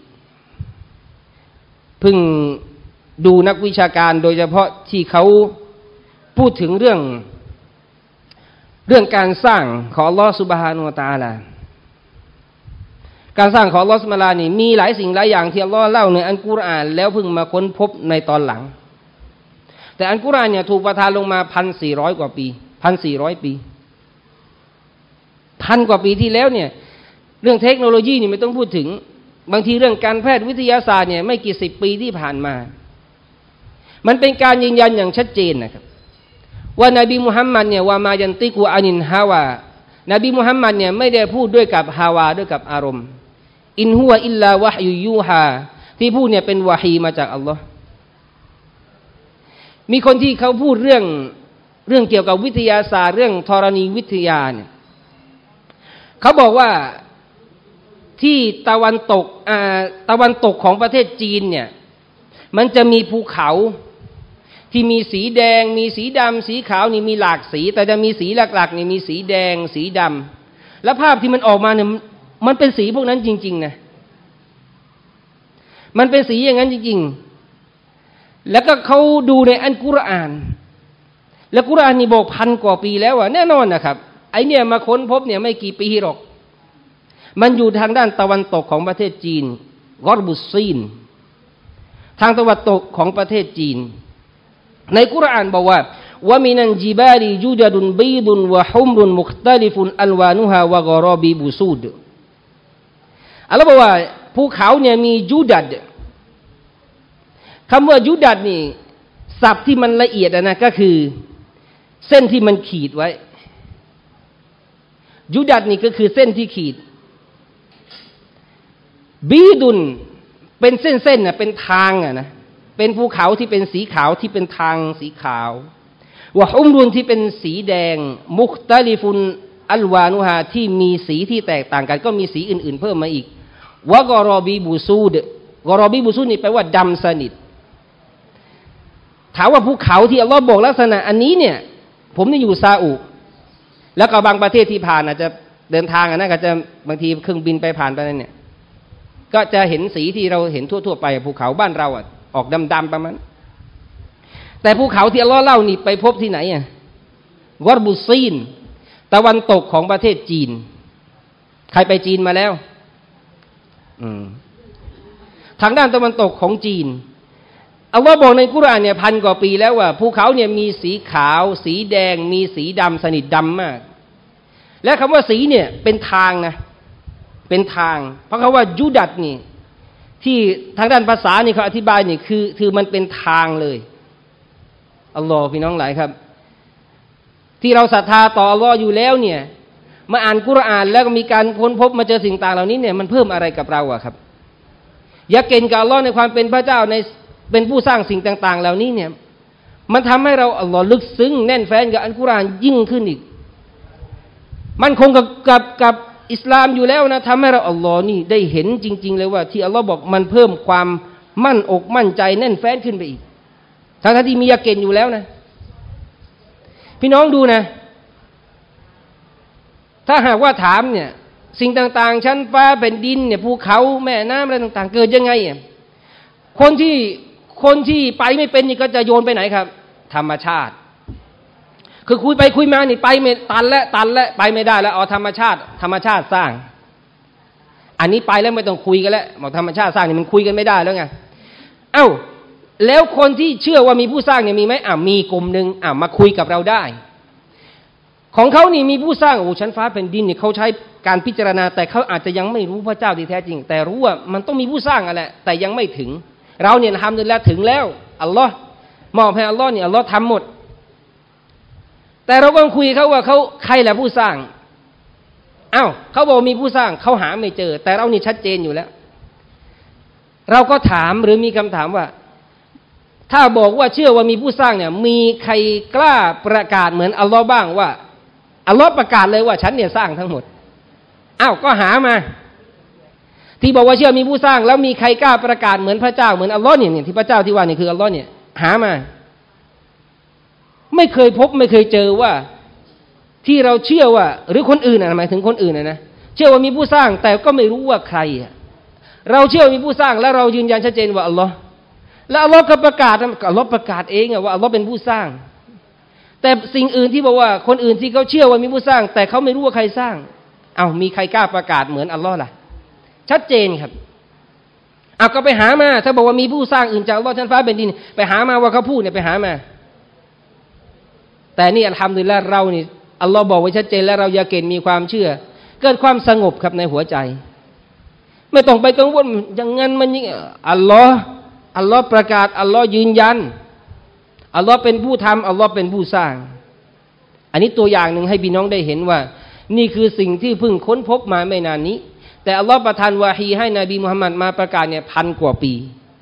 เพิ่งดูนักวิชาการโดยเฉพาะที่เขาพูดถึงเรื่องเรื่องการสร้างของอัลลอฮฺซุบฮานะฮูวะตะอาลาการสร้างของอัลลอฮฺซุบฮานะฮูวะตะอาลานี่มีหลายสิ่งหลายอย่างที่อัลลอฮฺเล่าในอัลกุรอานแล้วเพิ่งมาค้นพบในตอนหลังแต่อัลกุรอานเนี่ยถูกประทานลงมาพันสี่ร้อยกว่าปีพันสี่ร้อยปีพันกว่าปีที่แล้วเนี่ยเรื่องเทคโนโลยีนี่ไม่ต้องพูดถึงบางทีเรื่องการแพทย์วิทยาศาสตร์เนี่ยไม่กี่สิบปีที่ผ่านมามันเป็นการยืนยันอย่างชัดเจนนะครับว่านบีมุฮัมมัดเนี่ยว่ามายันติกูอานินฮาวานบีมุฮัมมัดเนี่ยไม่ได้พูดด้วยกับฮาวาด้วยกับอารมณ์อินฮุวะอิลลาวะฮยุยูฮาที่พูดเนี่ยเป็นวะฮีมาจากอัลลอฮ์มีคนที่เขาพูดเรื่องเรื่องเกี่ยวกับวิทยาศาสตร์เรื่องธรณีวิทยาเนี่ยเขาบอกว่าที่ตะวันตกอ่าตะวันตกของประเทศจีนเนี่ยมันจะมีภูเขาที่มีสีแดงมีสีดำสีขาวนี่มีหลากสีแต่จะมีสีหลักๆนี่มีสีแดงสีดำแล้วภาพที่มันออกมาเนี่ยมันเป็นสีพวกนั้นจริงๆนะมันเป็นสีอย่างนั้นจริงๆแล้วก็เขาดูในอัลกุรอานแล้วกุรอานนี่บอกพันกว่าปีแล้วอ่ะแน่นอนนะครับไอเนี่ยมาค้นพบเนี่ยไม่กี่ปีหรอกมันอยู่ทางด้านตะวันตกของประเทศจีนกอรบุสซีนทางตะวันตกของประเทศจีนในกุรอานบอกว่าวะมินันจิบาลิจูดะดุนบีดุนวะฮุมรุนมุคตะลิฟุนอัลวานุฮาวะกอรอบีบุซูดอัลลอฮ์บอกว่าภูเขาเนี่ยมีจูดัดคำว่าจูดัดนี่ศัพท์ที่มันละเอียดนะก็คือเส้นที่มันขีดไว้จูดัดนี่ก็คือเส้นที่ขีดบีดุนเป็นเส้นๆน่ะเป็นทางอ่ะนะเป็นภูเขาที่เป็นสีขาวที่เป็นทางสีขาววะฮุมรุนที่เป็นสีแดงมุคตะลิฟุนอัลวานุฮาที่มีสีที่แตกต่างกันก็มีสีอื่นๆเพิ่มมาอีกวะกอรอบีบูซูดกอรอบีบูซูดนี่แปลว่าดำสนิทถามว่าภูเขาที่อัลลอฮ์บอกลักษณะอันนี้เนี่ยผมนี่อยู่ซาอุแล้วก็บางประเทศที่ผ่านอาจจะเดินทางนะก็จะบางทีเครื่องบินไปผ่านไปนั่นเนี่ยก็จะเห็นสีที่เราเห็นทั่วๆไปภูเขาบ้านเราอ่ะออกดำๆประมาณแต่ภูเขาที่อัลลอฮ์เล่านี่ไปพบที่ไหนอ่ะกอรบุซีนตะวันตกของประเทศจีนใครไปจีนมาแล้วอืมทางด้านตะวันตกของจีนอัลลอฮ์บอกในกุรอานเนี่ยพันกว่าปีแล้วว่าภูเขาเนี่ยมีสีขาวสีแดงมีสีดำสนิทดำมากและคำว่าสีเนี่ยเป็นทางนะเป็นทางเพราะคำว่ายูดัดนี่ที่ทางด้านภาษานี่เขาอธิบายนี่คือคือมันเป็นทางเลยอัลลอฮ์พี่น้องหลายครับที่เราศรัทธาต่ออัลลอฮ์อยู่แล้วเนี่ยมาอ่านกุรอานแล้วก็มีการค้นพบมาเจอสิ่งต่างเหล่านี้เนี่ยมันเพิ่มอะไรกับเราอะครับอยากเก่งกับอัลลอฮ์ในความเป็นพระเจ้าในเป็นผู้สร้างสิ่งต่างๆเหล่านี้เนี่ยมันทำให้เราอัลลอฮ์ลึกซึ้งแน่นแฟ้นกับอัลกุรอานยิ่งขึ้นอีกมันคงกับกับกับอิสลามอยู่แล้วนะทำให้เราอัลลอฮ์นี่ได้เห็นจริงๆเลยว่าที่อัลลอฮ์บอกมันเพิ่มความมั่นอกมั่นใจแน่นแฟ้นขึ้นไปอีกทั้งที่มียาเกณฑ์อยู่แล้วนะพี่น้องดูนะถ้าหากว่าถามเนี่ยสิ่งต่างๆชั้นฟ้าแผ่นดินเนี่ยภูเขาแม่น้ำอะไรต่างๆเกิดยังไงอ่ะคนที่คนที่ไปไม่เป็นนี่ก็จะโยนไปไหนครับธรรมชาติคือคุยไปคุยมานี่ไปไม่ตันและตันและไปไม่ได้แล้วเอาธรรมชาติธรรมชาติสร้างอันนี้ไปแล้วไม่ต้องคุยกันแล้วบอกธรรมชาติสร้างนี่มันคุยกันไม่ได้แล้วไงเอ้าแล้วคนที่เชื่อว่ามีผู้สร้างเนี่ยมีไหมอ่ะมีกลุ่มหนึ่งอ่ะมาคุยกับเราได้ของเขานี่มีผู้สร้างโอ้ชั้นฟ้าแผ่นดินนี่เขาใช้การพิจารณาแต่เขาอาจจะยังไม่รู้พระเจ้าที่แท้จริงแต่รู้ว่ามันต้องมีผู้สร้างอะไรแต่ยังไม่ถึงเราเนี่ยทำจนแล้วถึงแล้วอัลลอฮ์มอบให้อัลลอฮ์เนี่ยอัลลอฮ์ทำหมดแต่เราก็คุยเขาว่าเขาใครแหละผู้สร้างอ้าวเขาบอกมีผู้สร้างเขาหาไม่เจอแต่เรานี่ชัดเจนอยู่แล้วเราก็ถามหรือมีคำถามว่าถ้าบอกว่าเชื่อว่ามีผู้สร้างเนี่ยมีใครกล้าประกาศเหมือนอัลลอฮ์บ้างว่าอัลลอฮ์ประกาศเลยว่าฉันเนี่ยสร้างทั้งหมดอ้าวก็หามาที่บอกว่าเชื่อมีผู้สร้างแล้วมีใครกล้าประกาศเหมือนพระเจ้าเหมือนอัลลอฮ์เนี่ยที่พระเจ้าที่ว่านี่คืออัลลอฮ์เนี่ยหามาไม่เคยพบไม่เคยเจอว่าที่เราเชื่อว่าหรือคนอื่นนะหมายถึงคนอื่นนะนะเชื่อว่ามีผู้สร้างแต่ก็ไม่รู้ว่าใครเราเชื่อมีผู้สร้างแล้วเรายืนยันชัดเจนว่าอัลลอฮ์แล้วอัลลอฮ์ก็ประกาศอัลลอฮ์ประกาศเองว่าอัลลอฮ์เป็นผู้สร้างแต่สิ่งอื่นที่บอกว่าคนอื่นที่เขาเชื่อว่ามีผู้สร้างแต่เขาไม่รู้ว่าใครสร้างเอ้ามีใครกล้าประกาศเหมือนอัลลอฮ์ล่ะชัดเจนครับเอาก็ไปหามาถ้าบอกว่ามีผู้สร้างอื่นจากอัลลอฮ์ชั้นฟ้าเป็นดินไปหามาว่าเขาพูดเนี่ยไปหามาแต่นี่อัลฮัมดุลิลละห์เรานี่อัลลอฮ์บอกไว้ชัดเจนแล้วเรายาเกณฑ์มีความเชื่อเกิดความสงบครับในหัวใจไม่ต้องไปกังวลอย่างงั้นมันยิ่งอัลลอฮ์อัลลอฮ์ประกาศอัลลอฮ์ยืนยันอัลลอฮ์เป็นผู้ทำอัลลอฮ์เป็นผู้สร้างอันนี้ตัวอย่างหนึ่งให้พี่น้องได้เห็นว่านี่คือสิ่งที่เพิ่งค้นพบมาไม่นานนี้แต่อัลลอฮ์ประทานวะฮีให้นบีมุฮัมมัดมาประกาศเนี่ยพันกว่าปี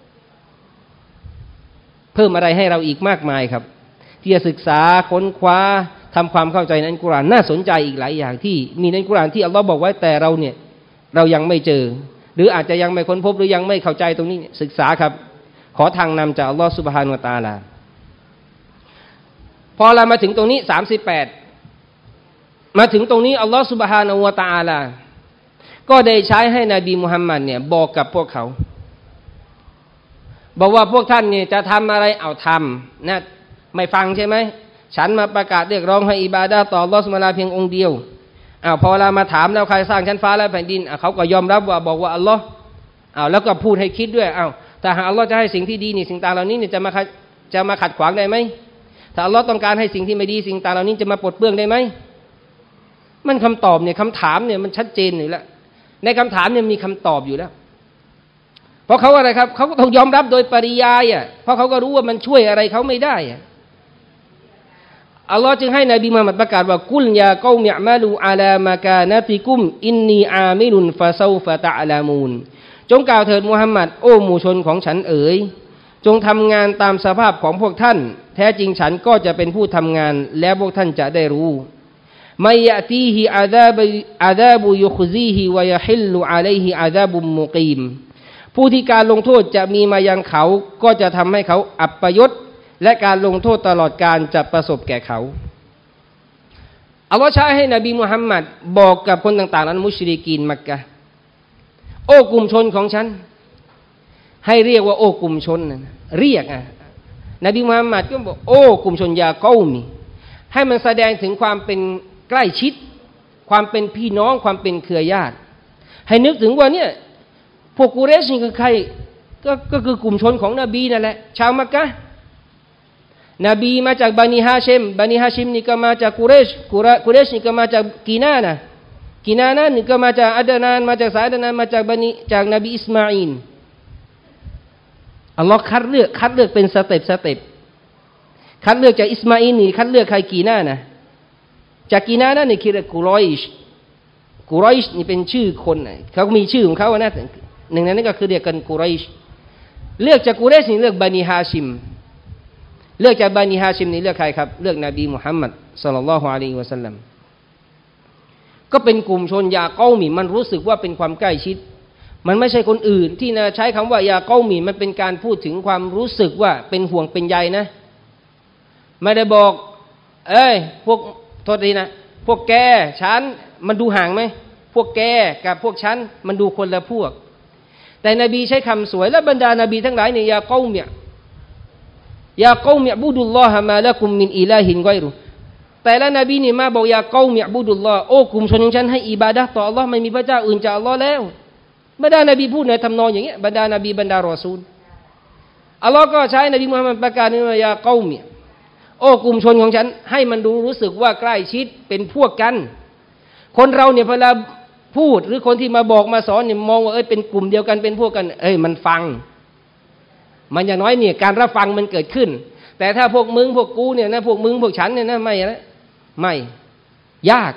เพิ่มอะไรให้เราอีกมากมายครับที่จะศึกษาค้นคว้าทำความเข้าใจในอัลกุรอานน่าสนใจอีกหลายอย่างที่มีในอัลกุรอานที่อัลลอฮ์บอกไว้แต่เราเนี่ยเรายังไม่เจอหรืออาจจะยังไม่ค้นพบหรือยังไม่เข้าใจตรงนี้ศึกษาครับขอทางนำจากอัลลอฮ์ซุบฮานะฮูวะตะอาลาพอเรามาถึงตรงนี้สามสิบแปดมาถึงตรงนี้อัลลอฮ์ซุบฮานะฮูวะตะอาลาก็ได้ใช้ให้นบีมุฮัมมัดเนี่ยบอกกับพวกเขาบอกว่าพวกท่านเนี่ยจะทำอะไรเอาทำนะไม่ฟังใช่ไหมฉันมาประกาศเรียกร้องให้อิบาดะห์ต่ออัลลอฮ์ซุบฮานะฮูวะตะอาลาเพียงองค์เดียวอ้าวพอเรามาถามแล้วใครสร้างชั้นฟ้าและแผ่นดินเขาก็ยอมรับว่าบอกว่าอัลลอฮ์อ้าวแล้วก็พูดให้คิดด้วยอ้าวแต่หากอัลลอฮ์จะให้สิ่งที่ดีนี่สิ่งต่างเหล่านี้เนี่ยจะมาจะมาขัดขวางได้ไหมถ้าอัลลอฮ์ต้องการให้สิ่งที่ไม่ดีสิ่งต่างเหล่านี้จะมาปลดเปลื้องได้ไหมมันคำตอบเนี่ยคำถามเนี่ยมันชัดเจนอยู่แล้วในคำถามเนี่ยมีคำตอบอยู่แล้วเพราะเขาอะไรครับเขาก็ต้องยอมรับโดยปริยายอ่ะเพราะเขาก็รู้ว่ามันช่วยอะไรเขาไม่ได้อ่ะอัลลอฮ์จึงให้นบีมุฮัมมัดประกาศว่ากุลยากอมิอ์มาลูอาลามากานะติกุมอินนีอามิลุนฟะซอฟะตะอ์ลามูนจงกล่าวเถิดมุฮัมมัดโอ้หมู่ชนของฉันเอ๋ยจงทำงานตามสภาพของพวกท่านแท้จริงฉันก็จะเป็นผู้ทำงานและพวกท่านจะได้รู้มัยยะตีฮิอาซาบอาซาบุยุคซีฮิวะยะฮิลลุอะลัยฮิอาซาบุมมุกีมผู้ที่การลงโทษจะมีมายังเขาก็จะทำให้เขาอับปยศและการลงโทษตลอดการจะประสบแก่เขาอัลลอฮ์ใช้ให้นบีมุฮัมมัดบอกกับคนต่างๆนั้นมุชริกีนมักกะฮ์โอ้กลุ่มชนของฉันให้เรียกว่าโอ้กลุ่มชนนะเรียกอ่ะนบีมุฮัมมัดก็บอกโอ้กลุ่มชนยาเกามีให้มันแสดงถึงความเป็นใกล้ชิดความเป็นพี่น้องความเป็นเครือญาติให้นึกถึงว่าเนี่ยพวกกุเรชนี่คือใครก็ก็คือกลุ่มชนของนบีนั่นแหละชาวมักกะฮ์นบีมาจากบันิฮาชิมบันิฮาชิมนี่ก็มาจากกุเรชกุเรชนี่ก็มาจากกีนานะกีนานะนี่ก็มาจากอัดนานมาจากสายอัดนานมาจากบันิจากนบีอิสมาอีลอัลลอฮ์คัดเลือกคัดเลือกเป็นสเต็ปสเต็ปคัดเลือกจากอิสมาอีลนี่คัดเลือกใครกีนานะจากกีนานะนี่คือกุรอยชกุรอยชนี่เป็นชื่อคนเขามีชื่อของเขานะหนึ่งในนั้นก็คือเรียกกันกุรอยชเลือกจากกุเรชนี่เลือกบันิฮาชิมเลือกจากบันิฮาชิมนี่เลือกใครครับเลือกนบีมุฮัมมัดศ็อลลัลลอฮุอะลัยฮิวะซัลลัมก็เป็นกลุ่มชนยาเกามีมันรู้สึกว่าเป็นความใกล้ชิดมันไม่ใช่คนอื่นที่นะใช้คำว่ายาเกามีมันเป็นการพูดถึงความรู้สึกว่าเป็นห่วงเป็นใยนะไม่ได้บอกเอ้ยพวกโทษทีนะพวกแกฉันมันดูห่างไหมพวกแกกับพวกฉันมันดูคนละพวกแต่นบีใช้คำสวยและบรรดานบีทั้งหลายเนี่ยยาเกามียาเกามิอ์บุดุลลอฮะมาละกุมมินอิลาฮินกอยรุแต่ละนบีนี่มาบอกยาเกามิอ์บุดุลลอฮ์โอ้กลุ่มชนของฉันให้อิบาดะห์ต่ออัลลอฮ์ไม่มีพระเจ้าอื่นจากอัลลอฮ์แล้วบรรดานบีพูดในทำนองอย่างเงี้ยบรรดานบีบรรดารอซูลอัลลอฮ์ก็ใช้นบีมุฮัมมัดประกาศว่ายาเกามิโอ้กลุ่มชนของฉันให้มันดูรู้สึกว่าใกล้ชิดเป็นพวกกันคนเราเนี่ยเวลาพูดหรือคนที่มาบอกมาสอนเนี่ยมองว่าเอ้ยเป็นกลุ่มเดียวกันเป็นพวกกันเอ้ยมันฟังมันอย่างน้อยเนี่ยการรับฟังมันเกิดขึ้นแต่ถ้าพวกมึงพวกกูเนี่ยนะพวกมึงพวกฉันเนี่ยนะไม่นะไม่ยาก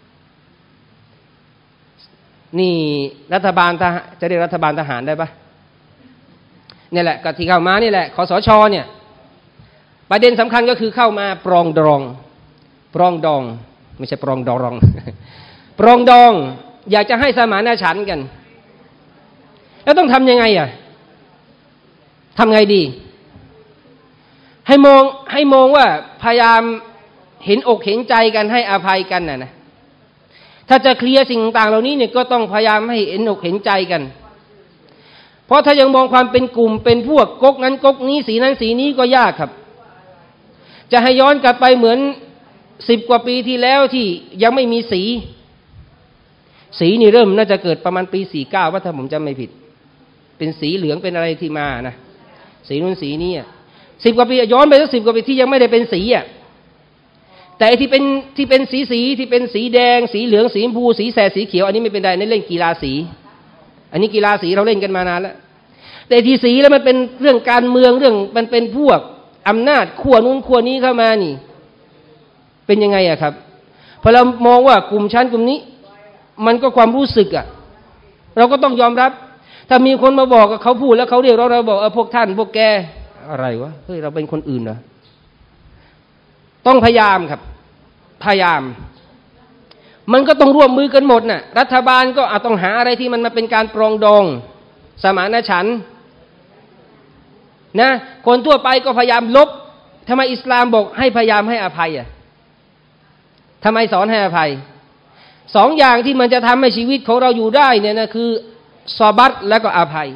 นี่รัฐบาลทหารจะเรียกรัฐบาลทหารได้ปะเนี่ยแหละกที่เข้ามานี่แหละคสชเนี่ยประเด็นสำคัญก็คือเข้ามาปรองดองปรองดองไม่ใช่ปรองดอง ปรองดองอยากจะให้สมานฉันท์กันแล้วต้องทำยังไงอ่ะทำไงดีให้มองให้มองว่าพยายามเห็นอกเห็นใจกันให้อภัยกันน่ะนะถ้าจะเคลียร์สิ่งต่างๆเหล่านี้เนี่ยก็ต้องพยายามให้เห็นอกเห็นใจกันเพราะถ้ายังมองความเป็นกลุ่มเป็นพวกก๊กนั้นก๊กนี้สีนั้นสีนี้ก็ยากครับจะให้ย้อนกลับไปเหมือนสิบกว่าปีที่แล้วที่ยังไม่มีสีสีนี่เริ่มน่าจะเกิดประมาณปีสี่เก้าว่าถ้าผมจำไม่ผิดเป็นสีเหลืองเป็นอะไรที่มานะสีนู้นสีนี้สิบกว่าปีย้อนไปสักสิบกว่าปีที่ยังไม่ได้เป็นสีอ่ะแต่ที่เป็นที่เป็นสีสีที่เป็นสีแดงสีเหลืองสีชมพูสีแสดสีเขียวอันนี้ไม่เป็นไรในเล่นกีฬาสีอันนี้กีฬาสีเราเล่นกันมานานแล้วแต่ที่สีแล้วมันเป็นเรื่องการเมืองเรื่องมันเป็นพวกอำนาจขั้วนู้นขั้วนี้เข้ามานี่เป็นยังไงอะครับพอเรามองว่ากลุ่มชั้นกลุ่มนี้มันก็ความรู้สึกอะเราก็ต้องยอมรับถ้ามีคนมาบอกกับเขาพูดแล้วเขาเรียกเราเราบอกเออพวกท่านพวกแกอะไรวะเฮ้ยเราเป็นคนอื่นเหรอต้องพยายามครับพยายามมันก็ต้องร่วมมือกันหมดน่ะรัฐบาลก็อาจต้องหาอะไรที่มันมาเป็นการปรองดองสมานฉันท์นะคนทั่วไปก็พยายามลบทำไมอิสลามบอกให้พยายามให้อภัยอ่ะทำไมสอนให้อภัยสองอย่างที่มันจะทำให้ชีวิตของเราอยู่ได้เนี่ยนะคือซอบัตและก็อภัย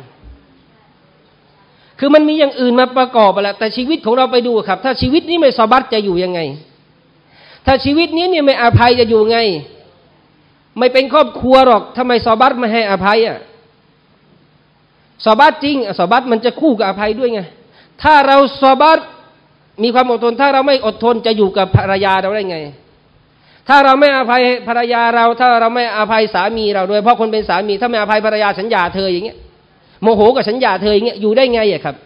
คือมันมีอย่างอื่นมาประกอบไปแล้วแต่ชีวิตของเราไปดูครับถ้าชีวิตนี้ไม่ซอบัตจะอยู่ยังไงถ้าชีวิตนี้เนี่ยไม่อภัยจะอยู่ไงไม่เป็นครอบครัวหรอกทำไมซอบัตไม่ให้อภัยอ่ะซอบัตจริงซอบัตมันจะคู่กับอภัยด้วยไงถ้าเราซอบัตมีความอดทนถ้าเราไม่อดทนจะอยู่กับภรรยาเราได้ไงถ้าเราไม่อภัยภรรยาเราถ้าเราไม่อภัยสามีเราโดยเพราะคนเป็นสามีถ้าไม่อภัยภรรยาฉันหย่าเธออย่างเงี้ยโมโหกับฉันหย่าเธออย่างเงี้ยอยู่ได้ไงอ่ะครับ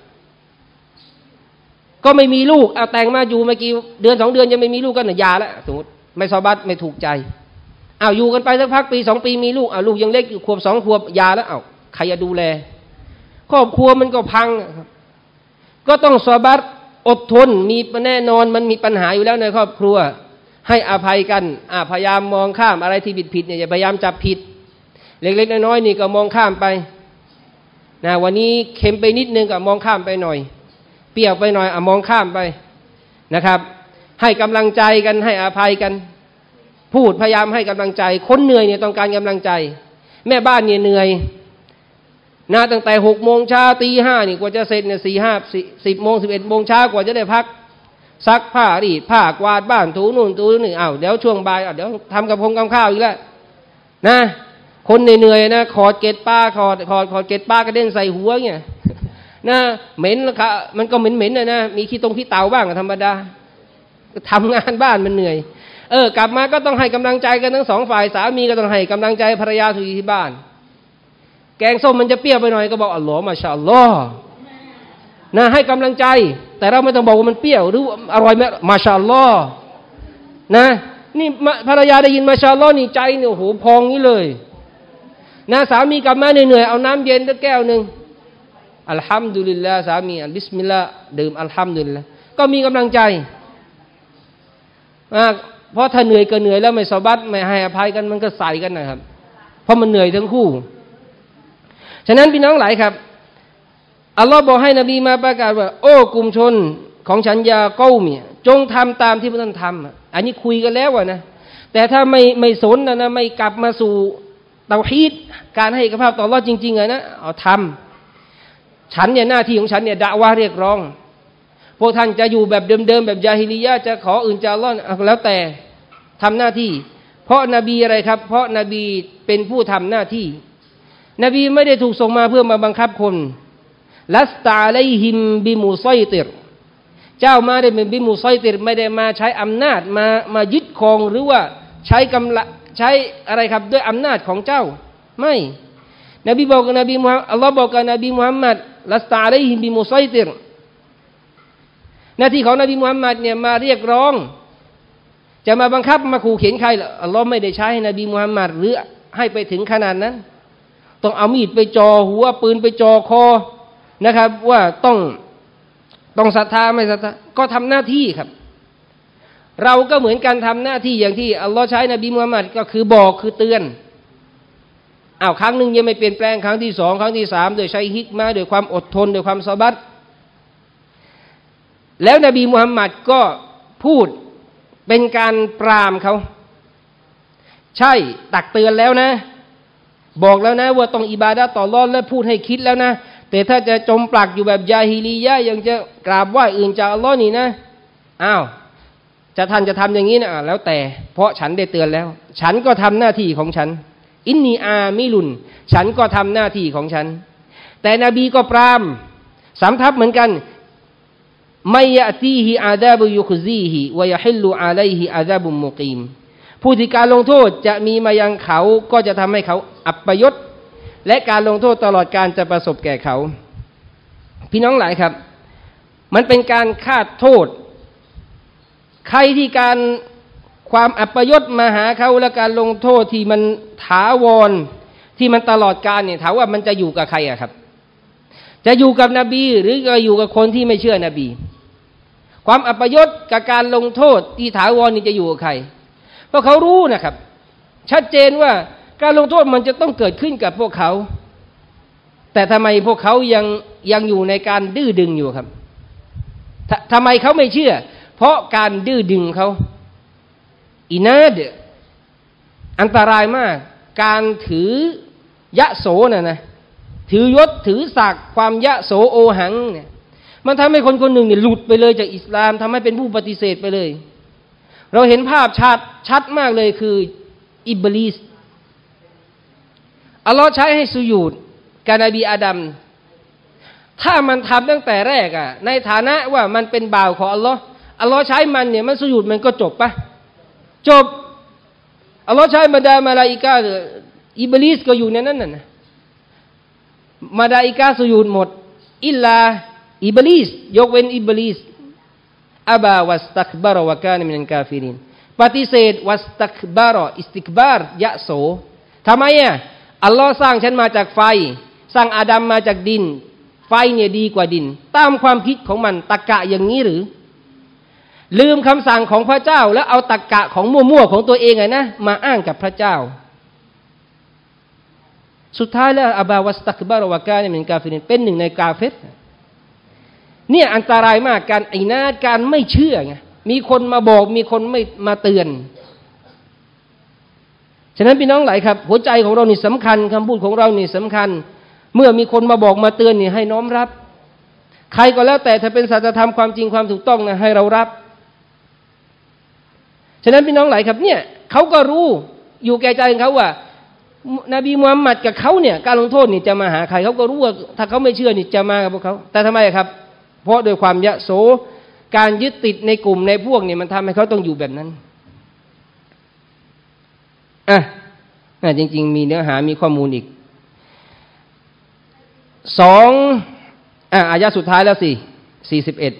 ก็ไม่มีลูกเอาแต่งมาอยู่เมื่อกี้เดือนสองเดือนยังไม่มีลูกก็หน่ะหย่าแล้วสมมติไม่ซอบัตไม่ถูกใจอ้าวอยู่กันไปสักพักปีสองปีมีลูกอ้าวลูกยังเล็กอยู่ขวบสองขวบหย่าแล้วอ้าวใครจะดูแลครอบครัวมันก็พังครับก็ต้องซอบัตอดทนมีแน่นอนมันมีปัญหาอยู่แล้วในครอบครัวให้อภัยกันอ่าพยายามมองข้ามอะไรที่ผิดผิดเนี่ยอย่าพยายามจับผิดเล็กๆน้อยๆนี่ก็มองข้ามไปนะวันนี้เค็มไปนิดนึงก็มองข้ามไปหน่อยเปรี้ยวไปหน่อยอ่ะมองข้ามไปนะครับให้กำลังใจกันให้อภัยกันพูดพยายามให้กำลังใจคนเหนื่อยเนี่ยต้องการกำลังใจแม่บ้านเนี่ยเหนื่อยนะตั้งแต่หกโมงเช้าตีห้านี่กว่าจะเสร็จเนี่ยสี่ห้าสิบโมงสิบเอ็ดโมงเช้ากว่าจะได้พักซักผ้ารีดผ้ากวาดบ้านถูนู่นถูนี่อ้าวเดี๋ยวช่วงบ่ายอ่ะเดี๋ยวทำกับพงกับข้าวอีกแล้วนะคนเหนื่อยๆนะขอดเกล็ดปลาขอดขอดขอดเกล็ดปลากระเด็นใส่หัวเงี้ยนะเหม็นละค่ะมันก็เหม็นๆนะนะมีขี้ตรงขี้เต่าบ้างธรรมดาทำงานบ้านมันเหนื่อยเออกลับมาก็ต้องให้กำลังใจกันทั้งสองฝ่ายสามีก็ต้องให้กำลังใจภรรยาที่อยู่ที่บ้านแกงส้มมันจะเปรี้ยวไปหน่อยก็บอกอัลลอฮ์มาชาอัลลอฮ์นะให้กำลังใจแต่เราไม่ต้องบอกว่ามันเปรี้ยวหรืออร่อยไหมมาชาอัลลอฮ์นะนี่ภรรยาได้ยินมาชาอัลลอฮ์นี่ใจเนี่ยโอ้โหพองนี้เลยนะสามีกลับมาเหนื่อยๆเอาน้ำเย็นสักแก้วนึงอัลฮัมดุลิลลาห์สามีอัลบิสมิลลาห์ดื่มอัลฮัมดุลิลลาห์ก็มีกำลังใจเพราะถ้าเหนื่อยก็เหนื่อยแล้วไม่ซอบัตไม่ให้อภัยกันมันก็ใส่กันนะครับเพราะมันเหนื่อยทั้งคู่ฉะนั้นพี่น้องหลายครับอัลลอฮ์บอกให้นบีมาประกาศว่าโอ้กลุ่มชนของฉันยาเก้ามีจงทำตามที่พวกท่านทำอันนี้คุยกันแล้วนะแต่ถ้าไม่ไม่สนนะนะไม่กลับมาสู่เตาฮีดการให้กภาพต่ออัลลอฮ์จริงๆอะนะเอาทำฉันเนี่ยหน้าที่ของฉันเนี่ยดะอวะห์เรียกร้องพวกท่านจะอยู่แบบเดิมๆแบบญาฮิลิยะห์จะขออื่นจากอัลลอฮ์แล้วแต่ทำหน้าที่เพราะนบีอะไรครับเพราะนบีเป็นผู้ทำหน้าที่นบีไม่ได้ถูกส่งมาเพื่อมาบังคับคนลัสตะอะลัยฮิมบิมุซัยติรเจ้ามาได้เป็นบิมุไซติรไม่ได้มาใช้อำนาจมามายึดครองหรือว่าใช้กำลังใช้อะไรครับด้วยอำนาจของเจ้าไม่นบีบอกกับนบีมุฮัมมัดอัลลอฮ์บอกกับนบีมุฮัมมัดลัสตาอะลัยฮิมบิมุไซติรหน้าที่ของนบีมุฮัมมัดเนี่ยมาเรียกร้องจะมาบังคับมาขู่เข็นใครอัลลอฮ์ไม่ได้ใช้ให้นบีมุฮัมมัดหรือให้ไปถึงขนาดนั้นต้องเอามีดไปจ่อหัวปืนไปจ่อคอนะครับว่าต้องต้องศรัทธาไม่ศรัทธาก็ทำหน้าที่ครับเราก็เหมือนกันทำหน้าที่อย่างที่อัลลอฮ์ใช้นบีมุฮัมมัดก็คือบอกคือเตือนอ้าวครั้งหนึ่งยังไม่เปลี่ยนแปลงครั้งที่สองครั้งที่สามโดยใช้ฮิกมาโดยความอดทนโดยความซอบัตแล้วนบีมุฮัมมัดก็พูดเป็นการปรามเขาใช่ตักเตือนแล้วนะบอกแล้วนะว่าต้องอิบาดะห์ต่ออัลเลาะห์และพูดให้คิดแล้วนะแต่ถ้าจะจมปลักอยู่แบบญาฮิลียะห์ยังจะกราบไหว้อื่นจากอัลเลาะห์นี่นะอ้าวจะท่านจะทำอย่างนี้นะแล้วแต่เพราะฉันได้เตือนแล้วฉันก็ทำหน้าที่ของฉันอินนีอามิลุนฉันก็ทำหน้าที่ของฉันแต่นบีก็ปรามสำทับเหมือนกันไมยะตีฮิอาซาบุยุคซีฮิวะยะฮิลลุอะลัยฮิอาซาบุมุกีมผู้ที่การลงโทษจะมีมายังเขาก็จะทำให้เขาอัปยศและการลงโทษตลอดการจะประสบแก่เขาพี่น้องหลายครับมันเป็นการคาดโทษใครที่การความอัปยศมาหาเขาและการลงโทษที่มันถาวรที่มันตลอดกาลเนี่ยถามว่ามันจะอยู่กับใครอะครับจะอยู่กับนบีหรือจะอยู่กับคนที่ไม่เชื่อนบีความอัปยศกับการลงโทษที่ถาวรนี่จะอยู่กับใครเพราะเขารู้นะครับชัดเจนว่าการลงโทษมันจะต้องเกิดขึ้นกับพวกเขาแต่ทำไมพวกเขายังยังอยู่ในการดื้อดึงอยู่ครับททำไมเขาไม่เชื่อเพราะการดื้อดึงเขาอินาดอันตรายมากการถือยะโสน่ะนะถือยศถือศักดิ์ความยะโสโอหังเนี่ยมันทำให้คนคนหนึ่งเนี่ยหลุดไปเลยจากอิสลามทำให้เป็นผู้ปฏิเสธไปเลยเราเห็นภาพชัดชัดมากเลยคืออิบลิสอัลลอฮ์ใช้ให้สุญูดกับนบีอาดัมถ้ามันทำตั้งแต่แรกอ่ะในฐานะว่ามันเป็นบ่าวของอัลลอฮ์อัลลอฮ์ใช้มันเนี่ยมันสุญูดมันก็จบปะจบอัลลอฮ์ใช้บรรดามาลาอิกะห์อิบลิสก็อยู่ในนั้นน่ะมาลาอิกะห์สุญูดหมดอิลลาอิบลิสยกเว้นอิบลิสอับาวัสตักบารวะกานมินัลกาฟิรินปฏิเสธวัสตักบารอิสติกบารยะโสทำไมอ่ะอัลลอฮ์สร้างฉันมาจากไฟสร้างอาดัมมาจากดินไฟเนี่ยดีกว่าดินตามความคิดของมันตรรกะอย่างนี้หรือลืมคำสั่งของพระเจ้าแล้วเอาตรรกะของมั่วๆของตัวเองไงนะมาอ้างกับพระเจ้าสุดท้ายแล้วอับาวัสตักบารวะกานมินัลกาฟิรินเป็นหนึ่งในกาเฟรเนี่ยอันตรายมากการไอ้นาการไม่เชื่อไงมีคนมาบอกมีคนไม่มาเตือนฉะนั้นพี่น้องหลายครับหัวใจของเรานี่สำคัญคำพูดของเรานี่สำคัญเมื่อมีคนมาบอกมาเตือนนี่ให้น้อมรับใครก็แล้วแต่ถ้าเป็นสัจธรรมความจริงความถูกต้องนะให้เรารับฉะนั้นพี่น้องหลายครับเนี่ยเขาก็รู้อยู่แก่ใจของเขาว่านบีมุฮัมมัดกับเขาเนี่ยการลงโทษนี่จะมาหาใครเขาก็รู้ว่าถ้าเขาไม่เชื่อนี่จะมากับพวกเขาแต่ทำไมครับเพราะโดยความยะโสการยึดติดในกลุ่มในพวกเนี่ยมันทำให้เขาต้องอยู่แบบนั้นอ่ะจริงๆมีเนื้อหามีข้อมูลอีกสองอ่ะอายะสุดท้ายแล้วสิสี่สิบเอ็ด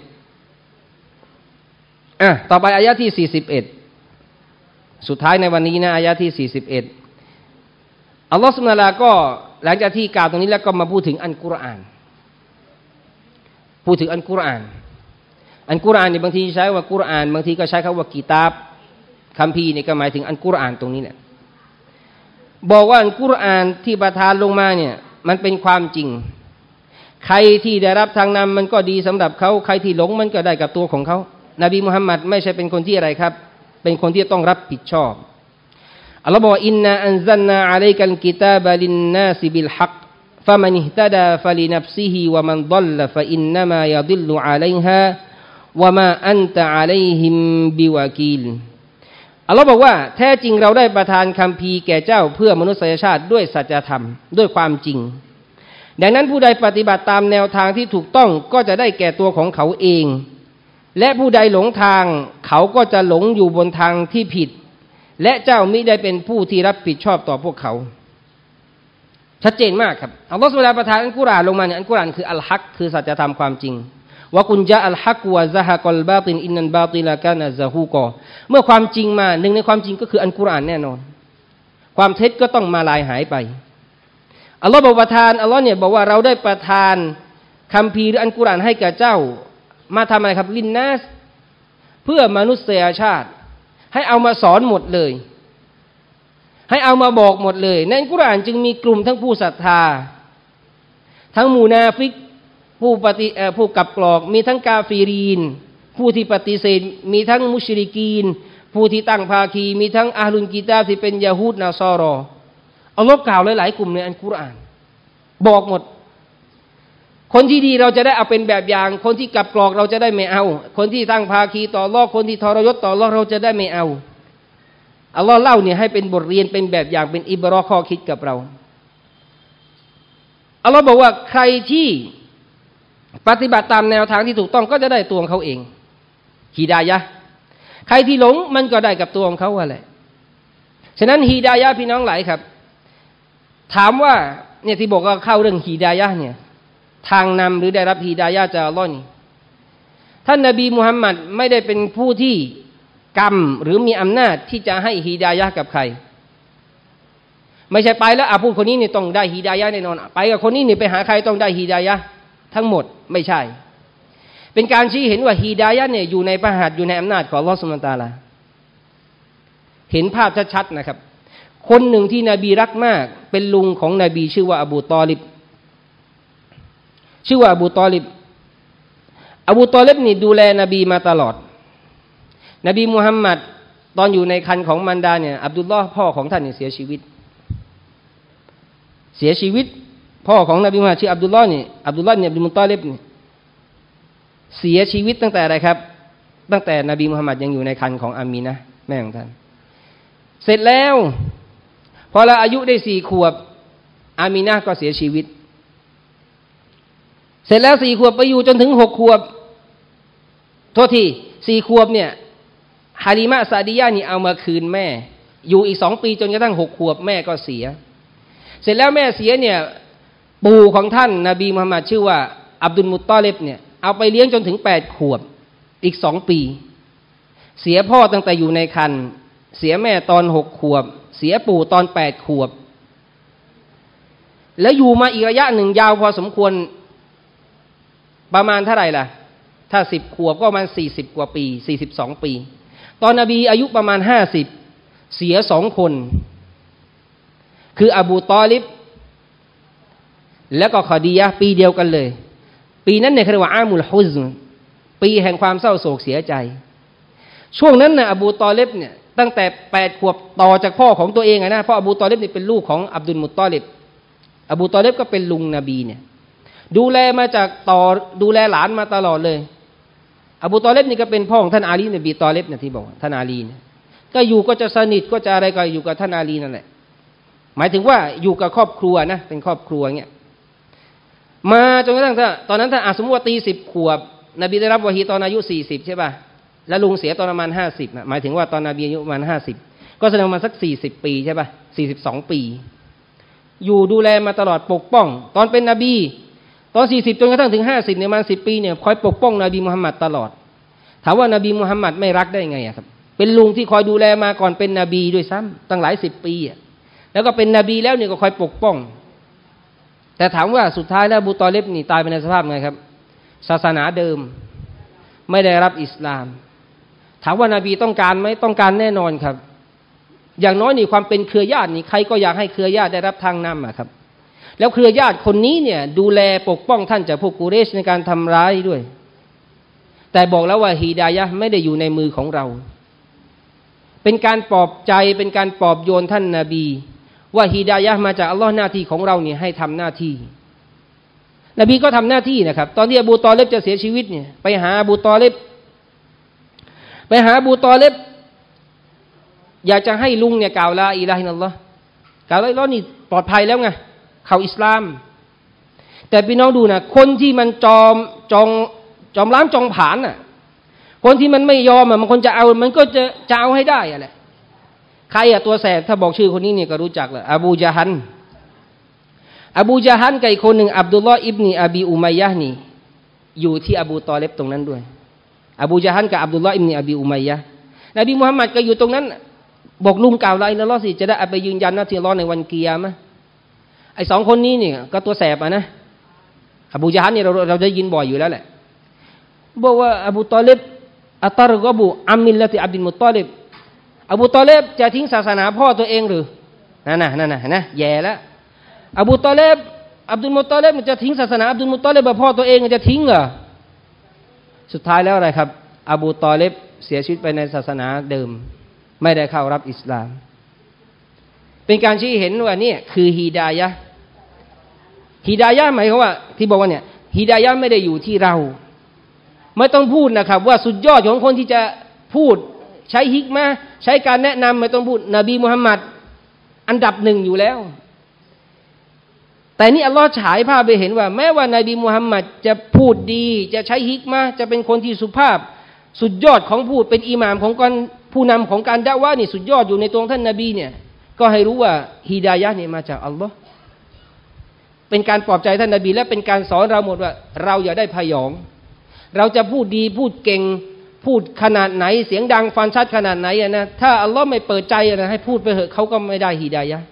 อ่ะต่อไปอายะที่สี่สิบเอ็ดสุดท้ายในวันนี้นะอายะที่สี่สิบเอ็ดอัลลอฮฺซุบฮานะฮูวะตะอาลาก็หลังจากที่กล่าวตรงนี้แล้วก็มาพูดถึงอัลกุรอานพูดถึงอัลกุรอานอัลกุรอานเนี่ยบางทีใช้ว่ากุรอานบางทีก็ใช้คำว่ากิตาบคัมภีร์เนี่ยก็หมายถึงอัลกุรอานตรงนี้แหละบอกว่าอัลกุรอานที่ประทานลงมาเนี่ยมันเป็นความจริงใครที่ได้รับทางนำมันก็ดีสำหรับเขาใครที่หลงมันก็ได้กับตัวของเขานบีมุฮัมมัดไม่ใช่เป็นคนที่อะไรครับเป็นคนที่ต้องรับผิดชอบอัลลอฮฺบอกอินนาอันซัลนาอะลัยกัลกิตาบะลินนาสบิลฮักฟะมันอิฮตะดาฟะลินัฟซิฮิวะมันฎัลละฟะอินนามายะฎิลลุอะลัยฮาวะมาอันตะอะลัยฮิมบิวะกีลอัลลอฮฺบอกว่าแท้จริงเราได้ประทานคัมภีร์แก่เจ้าเพื่อมนุษยชาติด้วยสัจธรรมด้วยความจริงดังนั้นผู้ใดปฏิบัติตามแนวทางที่ถูกต้องก็จะได้แก่ตัวของเขาเองและผู้ใดหลงทางเขาก็จะหลงอยู่บนทางที่ผิดและเจ้ามิได้เป็นผู้ที่รับผิดชอบต่อพวกเขาชัดเจนมากครับอัลลอฮฺซุบฮานะฮูวะตะอาลาประทานอัลกุรอานลงมาเนี่ยอัลกุรอานคืออัลฮักคือสัจธรรมความจริงวะกุนจาอัลฮักวะซะฮะกัลบาตินอินนัลบาติลกานะซะฮูกอเมื่อความจริงมาหนึ่งในความจริงก็คืออัลกุรอานแน่นอนความเท็จก็ต้องมาลายหายไปอัลลอฮฺบอกประทานอัลลอฮฺเนี่ยบอกว่าเราได้ประทานคัมภีร์หรืออัลกุรอานให้แก่เจ้ามาทำอะไรครับลินนัสเพื่อมนุษยชาติให้เอามาสอนหมดเลยให้เอามาบอกหมดเลยในอัลกุรอานจึงมีกลุ่มทั้งผู้ศรัทธาทั้งมูนาฟิกผู้ปฏิเอ่อผู้กับกรอกมีทั้งกาฟีรีนผู้ที่ปฏิเสธมีทั้งมุชริกีนผู้ที่ตั้งภาคีมีทั้งอะห์ลุลกิตาบที่เป็นยะฮูดนาซอรออัลเลาะห์กล่าวหลายๆกลุ่มในอัลกุรอานบอกหมดคนที่ดีเราจะได้เอาเป็นแบบอย่างคนที่กับกรอกเราจะได้ไม่เอาคนที่ตั้งภาคีต่ออัลเลาะห์คนที่ทรยศต่ออัลเลาะห์เราจะได้ไม่เอาอัลลอฮ์เล่าเนี่ยให้เป็นบทเรียนเป็นแบบอย่างเป็นอิบเราะห์ข้อคิดกับเราอัลลอฮ์บอกว่าใครที่ปฏิบัติตามแนวทางที่ถูกต้องก็จะได้ตัวของเขาเองฮิดายะห์ใครที่หลงมันก็ได้กับตัวของเขาอะไรฉะนั้นฮิดายะห์พี่น้องหลายครับถามว่าเนี่ยที่บอกว่าเข้าเรื่องฮิดายะห์เนี่ยทางนำหรือได้รับฮิดายะห์จากอัลลอฮ์นี่ท่านนบีมุฮัมมัดไม่ได้เป็นผู้ที่กรรมหรือมีอำนาจที่จะให้ฮิดายะห์กับใครไม่ใช่ไปแล้วอ่ะพูดคนนี้นี่ต้องได้ฮิดายะห์แน่นอนไปกับคนนี้นี่ไปหาใครต้องได้ฮิดายะห์ทั้งหมดไม่ใช่เป็นการชี้เห็นว่าฮิดายะห์เนี่ยอยู่ในพระหัตถ์อยู่ในอำนาจของอัลเลาะห์ซุบฮานะฮูวะตะอาลาเห็นภาพชัดๆนะครับคนหนึ่งที่นบีรักมากเป็นลุงของนบีชื่อว่าอบูตอลิบชื่อว่าอบูตอลิบอบูตอลิบนี่ดูแลนบีมาตลอดนบีมุฮัมมัดตอนอยู่ในครรภ์ของมารดาเนี่ยอับดุลลอฮ์พ่อของท่านเนี่ยเสียชีวิตเสียชีวิตพ่อของนบีมุฮัมมัดชื่ออับดุลลอฮ์นี่อับดุลลอฮ์เนี่ยอับดุลมุตตอลิบเนี่ยเสียชีวิตตั้งแต่อะไรครับตั้งแต่นบีมุฮัมมัดยังอยู่ในครรภ์ของอามีนะห์แม่ของท่านเสร็จแล้วพอเราอายุได้สี่ขวบอามีนะห์ก็เสียชีวิตเสร็จแล้วสี่ขวบไปอยู่จนถึงหกขวบโทษทีสี่ขวบเนี่ยฮาลิมะซาดียะห์นี่เอามาคืนแม่อยู่อีกสองปีจนกระทั่งหกขวบแม่ก็เสียเสร็จแล้วแม่เสียเนี่ยปู่ของท่านนบีมุฮัมมัดชื่อว่าอับดุลมุตตอลิบเนี่ยเอาไปเลี้ยงจนถึงแปดขวบอีกสองปีเสียพ่อตั้งแต่อยู่ในครรภ์เสียแม่ตอนหกขวบเสียปู่ตอนแปดขวบแล้วอยู่มาอีกระยะหนึ่งยาวพอสมควรประมาณเท่าไหร่ล่ะถ้าสิบขวบก็ประมาณสี่สิบกว่าปีสี่สิบสองปีตอนนบีอายุประมาณห้าสิบเสียสองคนคืออบูตอลิบแล้วก็คอดียะห์ปีเดียวกันเลยปีนั้นเนี่ยเรียกว่าอามุลฮุซน์ปีแห่งความเศร้าโศกเสียใจช่วงนั้นนะอบูตอลิบเนี่ยตั้งแต่แปดขวบต่อจากพ่อของตัวเองนะเพราะอบูตอลิบนี่เป็นลูกของอับดุลมุตตอลิบอบูตอลิบก็เป็นลุงนบีเนี่ยดูแลมาจากต่อดูแลหลานมาตลอดเลยอบูตอลิบนี่ก็เป็นพ่อของท่านอาลีนบีตอลิบเนี่ยที่บอกท่านอาลีเนี่ยก็อยู่ก็จะสนิทก็จะอะไรก็อยู่กับท่านอาลีนั่นแหละหมายถึงว่าอยู่กับครอบครัวนะเป็นครอบครัวเงี้ยมาจนกระทั่งถ้าตอนนั้นถ้าสมมติว่าตีสิบขวบนบีได้รับวะฮีตอนอายุสี่สิบใช่ป่ะแล้วลุงเสียตอนประมาณห้าสิบนะหมายถึงว่าตอนนบีอายุประมาณห้าสิบก็แสดงมาสักสี่สิบปีใช่ป่ะสี่สิบสองปีอยู่ดูแลมาตลอดปกป้องตอนเป็นนบีตอนสี่สิบจนกระทั่งถึงห้าสิบเนี่ยมาสิบปีเนี่ยคอยปกป้องนบีมุฮัมมัดตลอดถามว่านบีมุฮัมมัดไม่รักได้ไงอะครับเป็นลุงที่คอยดูแลมาก่อนเป็นนบีด้วยซ้ำตั้งหลายสิบปีอะแล้วก็เป็นนบีแล้วเนี่ยก็คอยปกป้องแต่ถามว่าสุดท้ายแล้วอบูตอลิบนี่ตายไปในสภาพไงครับศาสนาเดิมไม่ได้รับอิสลามถามว่านบีต้องการไหมต้องการแน่นอนครับอย่างน้อยนี่ความเป็นเครือญาตินี่ใครก็อยากให้เครือญาติได้รับทางนำอะครับแล้วเครือญาติคนนี้เนี่ยดูแลปกป้องท่านจากพวกกุเรชในการทำร้ายด้วยแต่บอกแล้วว่าฮิดายะห์ไม่ได้อยู่ในมือของเราเป็นการปลอบใจเป็นการปลอบโยนท่านนบีว่าฮิดายะห์มาจากอัลลอฮ์หน้าที่ของเราเนี่ยให้ทำหน้าที่นบีก็ทำหน้าที่นะครับตอนที่อบูตอลิบจะเสียชีวิตเนี่ยไปหาอบูตอลิบไปหาอบูตอลิบอยากจะให้ลุงเนี่ยกล่าวลาอิลาฮะอิลลัลลอฮ์กล่าวลาอิลลัลลอฮ์นี่ปลอดภัยแล้วไงเข้าอิสลามแต่พี่น้องดูนะคนที่มันจอมจองจอมล้างจองผลาญน่ะคนที่มันไม่ยอมอ่ะมันคนจะเอามันก็จะจะเอาให้ได้อ่ะแหละใครอ่ะตัวแสบถ้าบอกชื่อคนนี้เนี่ยก็รู้จักแหละอบูญะฮันอบูญะฮันกับอีกคนหนึ่งอับดุลลอฮ์อิบนีอบีอุมัยยะห์นี่อยู่ที่อบูตอเลบตรงนั้นด้วยอบูญะฮันกับอับดุลลอฮ์อิบนีอบีอุมัยยะห์นบีมุฮัมมัดก็อยู่ตรงนั้นบอกลุงกล่าวละอิละฮ์สิจะได้เอาไปยืนยันหน้าที่อัลเลาะห์ในวันกิยามะห์ไอ้สองคนนี้เนี่ยก็ตัวแสบอ่ะนะอบูญะฮันเนี่ยเราเราได้ยินบ่อยอยู่แล้วแหละบอกว่าอบูตอเลบอัตตารกบูอัมมิลละติอับดุลมุตตอลิบอบูตอเลบจะทิ้งศาสนาพ่อตัวเองหรือนั่นน่ะนั่นน่ะนะแย่แล้วอบูตอเลบอับดุลมุตตอลิบจะทิ้งศาสนาอับดุลมุตตอลิบพ่อตัวเองจะทิ้งเหรอสุดท้ายแล้วอะไรครับอบูตอเลบเสียชีวิตไปในศาสนาเดิมไม่ได้เข้ารับอิสลามเป็นการชี้เห็นว่านี่คือฮิดายะห์ฮิดายะห์หมายความว่าที่บอกว่าเนี่ยฮิดายะห์ไม่ได้อยู่ที่เราไม่ต้องพูดนะครับว่าสุดยอดของคนที่จะพูดใช้ฮิกมะใช้การแนะนำไม่ต้องพูดนบีมุฮัมมัดอันดับหนึ่งอยู่แล้วแต่นี่อัลลอฮ์ฉายภาพไปเห็นว่าแม้ว่านบีมุฮัมมัดจะพูดดีจะใช้ฮิกมะจะเป็นคนที่สุภาพสุดยอดของพูดเป็นอิหม่ามของการผู้นำของการดะวะห์นี่สุดยอดอยู่ในตัวท่านนบีเนี่ยก็ให้รู้ว่าฮิดายะห์นี่มาจากอัลลอฮ์เป็นการปลอบใจท่านนบีและเป็นการสอนเราหมดว่าเราอย่าได้พยองเราจะพูดดีพูดเก่งพูดขนาดไหนเสียงดังฟังชัดขนาดไหนอะนะถ้าอัลลอฮ์ไม่เปิดใจนะให้พูดไปเถอะเขาก็ไม่ได้ฮิดายะห์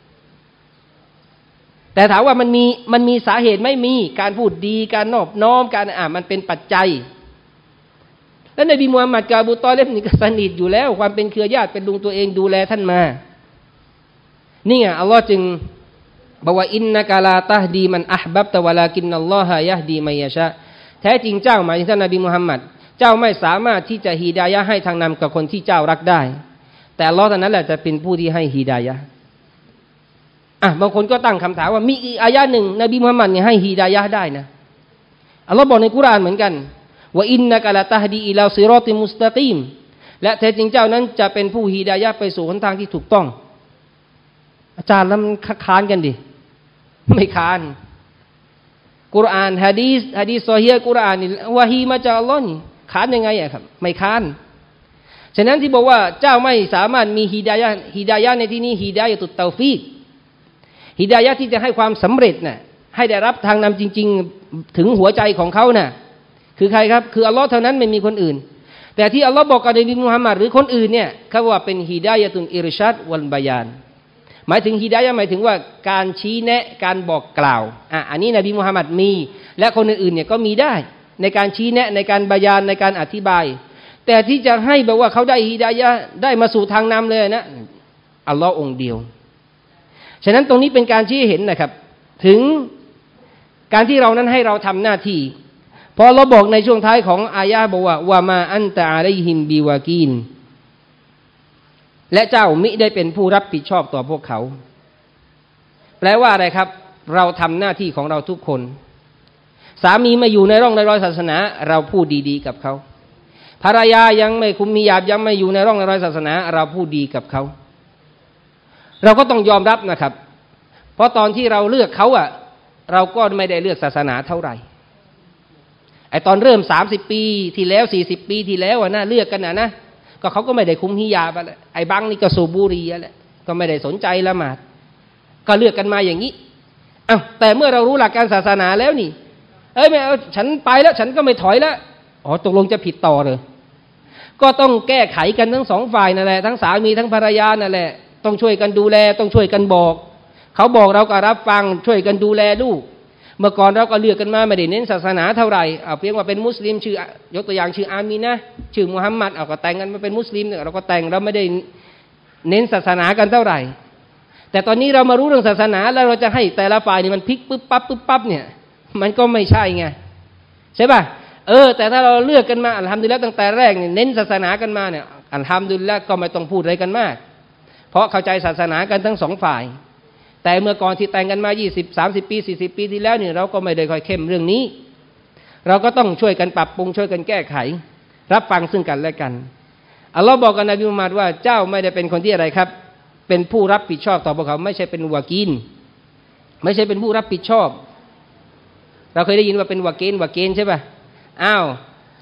แต่ถามว่ามันมีมันมีสาเหตุไม่มีการพูดดีการนอบน้อมการอ่ามันเป็นปัจจัยแล้วนบีมุฮัมมัดกับอบูตอเลบนี่ก็สนิทอยู่แล้วความเป็นเครือญาติเป็นลุงตัวเองดูแลท่านมานี่ไงอัลลอฮ์จึงบอกว่าอินนะกะลาตะฮดีมันอะห์บับตะวะลากินนัลลอฮะยะฮดีมัยยะชาแท้จริงเจ้าหมายถึงท่านนบีมุฮัมมัดเจ้าไม่สามารถที่จะฮีดายะห์ให้ทางนำกับคนที่เจ้ารักได้แต่อัลเลาะห์เท่านั้นแหละจะเป็นผู้ที่ให้ฮีดายะห์อ่ะบางคนก็ตั้งคำถามว่ามีอีกอายะหนึ่งนบีมุฮัมมัดเนี่ยให้ฮีดายะห์ได้นะอัลเลาะห์บอกในกุรอานเหมือนกันว่าอินนะกะลาตะฮดีอิลาซิรอติมุสตะกีมและแท้จริงเจ้านั้นจะเป็นผู้ฮีดายะห์ไปสู่หนทางที่ถูกต้องอาจารย์แล้วมันค้านกันดิไม่ค้านกุรอานฮะดีษฮะดีษซอฮีฮ์กุรอานนี่วะฮีมาจากอัลเลาะห์นี่ค้านยังไงอะครับไม่ค้านฉะนั้นที่บอกว่าเจ้าไม่สามารถมีฮิดายะห์ฮิดายะห์ในที่นี้ฮิดายะตุตเตาฟีกฮิดายะห์ที่จะให้ความสำเร็จน่ะให้ได้รับทางนำจริงๆถึงหัวใจของเขาน่ะคือใครครับคืออัลเลาะห์เท่านั้นไม่มีคนอื่นแต่ที่อัลเลาะห์บอกกับนบีมุฮัมมัดหรือคนอื่นเนี่ยเขาว่าเป็นฮิดายะตุนอิรชัดวัลบายานหมายถึงฮิดายะห์หมายถึงว่าการชี้แนะการบอกกล่าวอ่ะอันนี้นบีมุฮัมมัดมีและคนอื่นๆเนี่ยก็มีได้ในการชี้แนะในการบายานในการอธิบายแต่ที่จะให้แบบว่าเขาได้ฮิดายะห์ได้มาสู่ทางนำเลยนะอัลลอฮ์องเดียวฉะนั้นตรงนี้เป็นการชี้เห็นนะครับถึงการที่เรานั้นให้เราทำหน้าที่พอเราบอกในช่วงท้ายของอายะห์บอกว่าวะมาอันตะอะลัยฮิมบิวากีนและเจ้ามิได้เป็นผู้รับผิดชอบต่อพวกเขาแปลว่าอะไรครับเราทำหน้าที่ของเราทุกคนสามีมาอยู่ในร่องในรอยศาสนาเราพูดดีๆกับเขาภรรยายังไม่คุมฮิญาบยังไม่อยู่ในร่องในรอยศาสนาเราพูดดีกับเขาเราก็ต้องยอมรับนะครับเพราะตอนที่เราเลือกเขาอ่ะเราก็ไม่ได้เลือกศาสนาเท่าไหร่ไอตอนเริ่มสามสิบปีที่แล้วสี่สิบปีที่แล้วอ่ะนะเลือกกันอ่ะนะก็เขาก็ไม่ได้คุมฮิญาบอะไรไอ้บังนี่ก็สูบบุหรี่อะไรก็ไม่ได้สนใจละหมาดก็เลือกกันมาอย่างนี้อ้าวแต่เมื่อเรารู้หลักการศาสนาแล้วนี่เอ้ยไม่เอาฉันไปแล้วฉันก็ไม่ถอยแล้วอ๋อตกลงจะผิดต่อเลยก็ต้องแก้ไขกันทั้งสองฝ่ายนั่นแหละทั้งสามีทั้งภรรยานั่นแหละต้องช่วยกันดูแลต้องช่วยกันบอกเขาบอกเราก็รับฟังช่วยกันดูแลลูกเมื่อก่อนเราก็เลือกกันมาไม่ได้เน้นศาสนาเท่าไหร่เอาเพียงว่าเป็นมุสลิมชื่อยกตัวอย่างชื่ออามีนะชื่อมุฮัมมัดเอาก็แต่งกันมาเป็นมุสลิมเนี่ยเราก็แต่งเราไม่ได้เน้นศาสนากันเท่าไหร่แต่ตอนนี้เรามารู้เรื่องศาสนาแล้วเราจะให้แต่ละฝ่ายนี่มันพลิกปึ๊บปั๊บปึ๊บปั๊บเนี่ยมันก็ไม่ใช่ไงใช่ป่ะเออแต่ถ้าเราเลือกกันมาอัลฮัมดุลิลละห์ตั้งแต่แรกเนี่ยเน้นศาสนากันมาเนี่ยอัลฮัมดุลิลละห์ก็ไม่ต้องพูดอะไรกันมากเพราะเข้าใจศาสนากันทั้งสองฝ่ายแต่เมื่อก่อนที่แต่งกันมายี่สิบ สามสิบปีสี่สิบปีที่แล้วเนี่ยเราก็ไม่ได้ค่อยเข้มเรื่องนี้เราก็ต้องช่วยกันปรับปรุงช่วยกันแก้ไขรับฟังซึ่งกันและกันอัลลอฮ์บอกกับนบีมุฮัมมัดว่าเจ้าไม่ได้เป็นคนที่อะไรครับเป็นผู้รับผิดชอบต่อพวกเขาไม่ใช่เป็นวากีนไม่ใช่เป็นผู้รับผิดชอบเราเคยได้ยินว่าเป็นวาเกนวาเกนใช่ป่ะอ้าว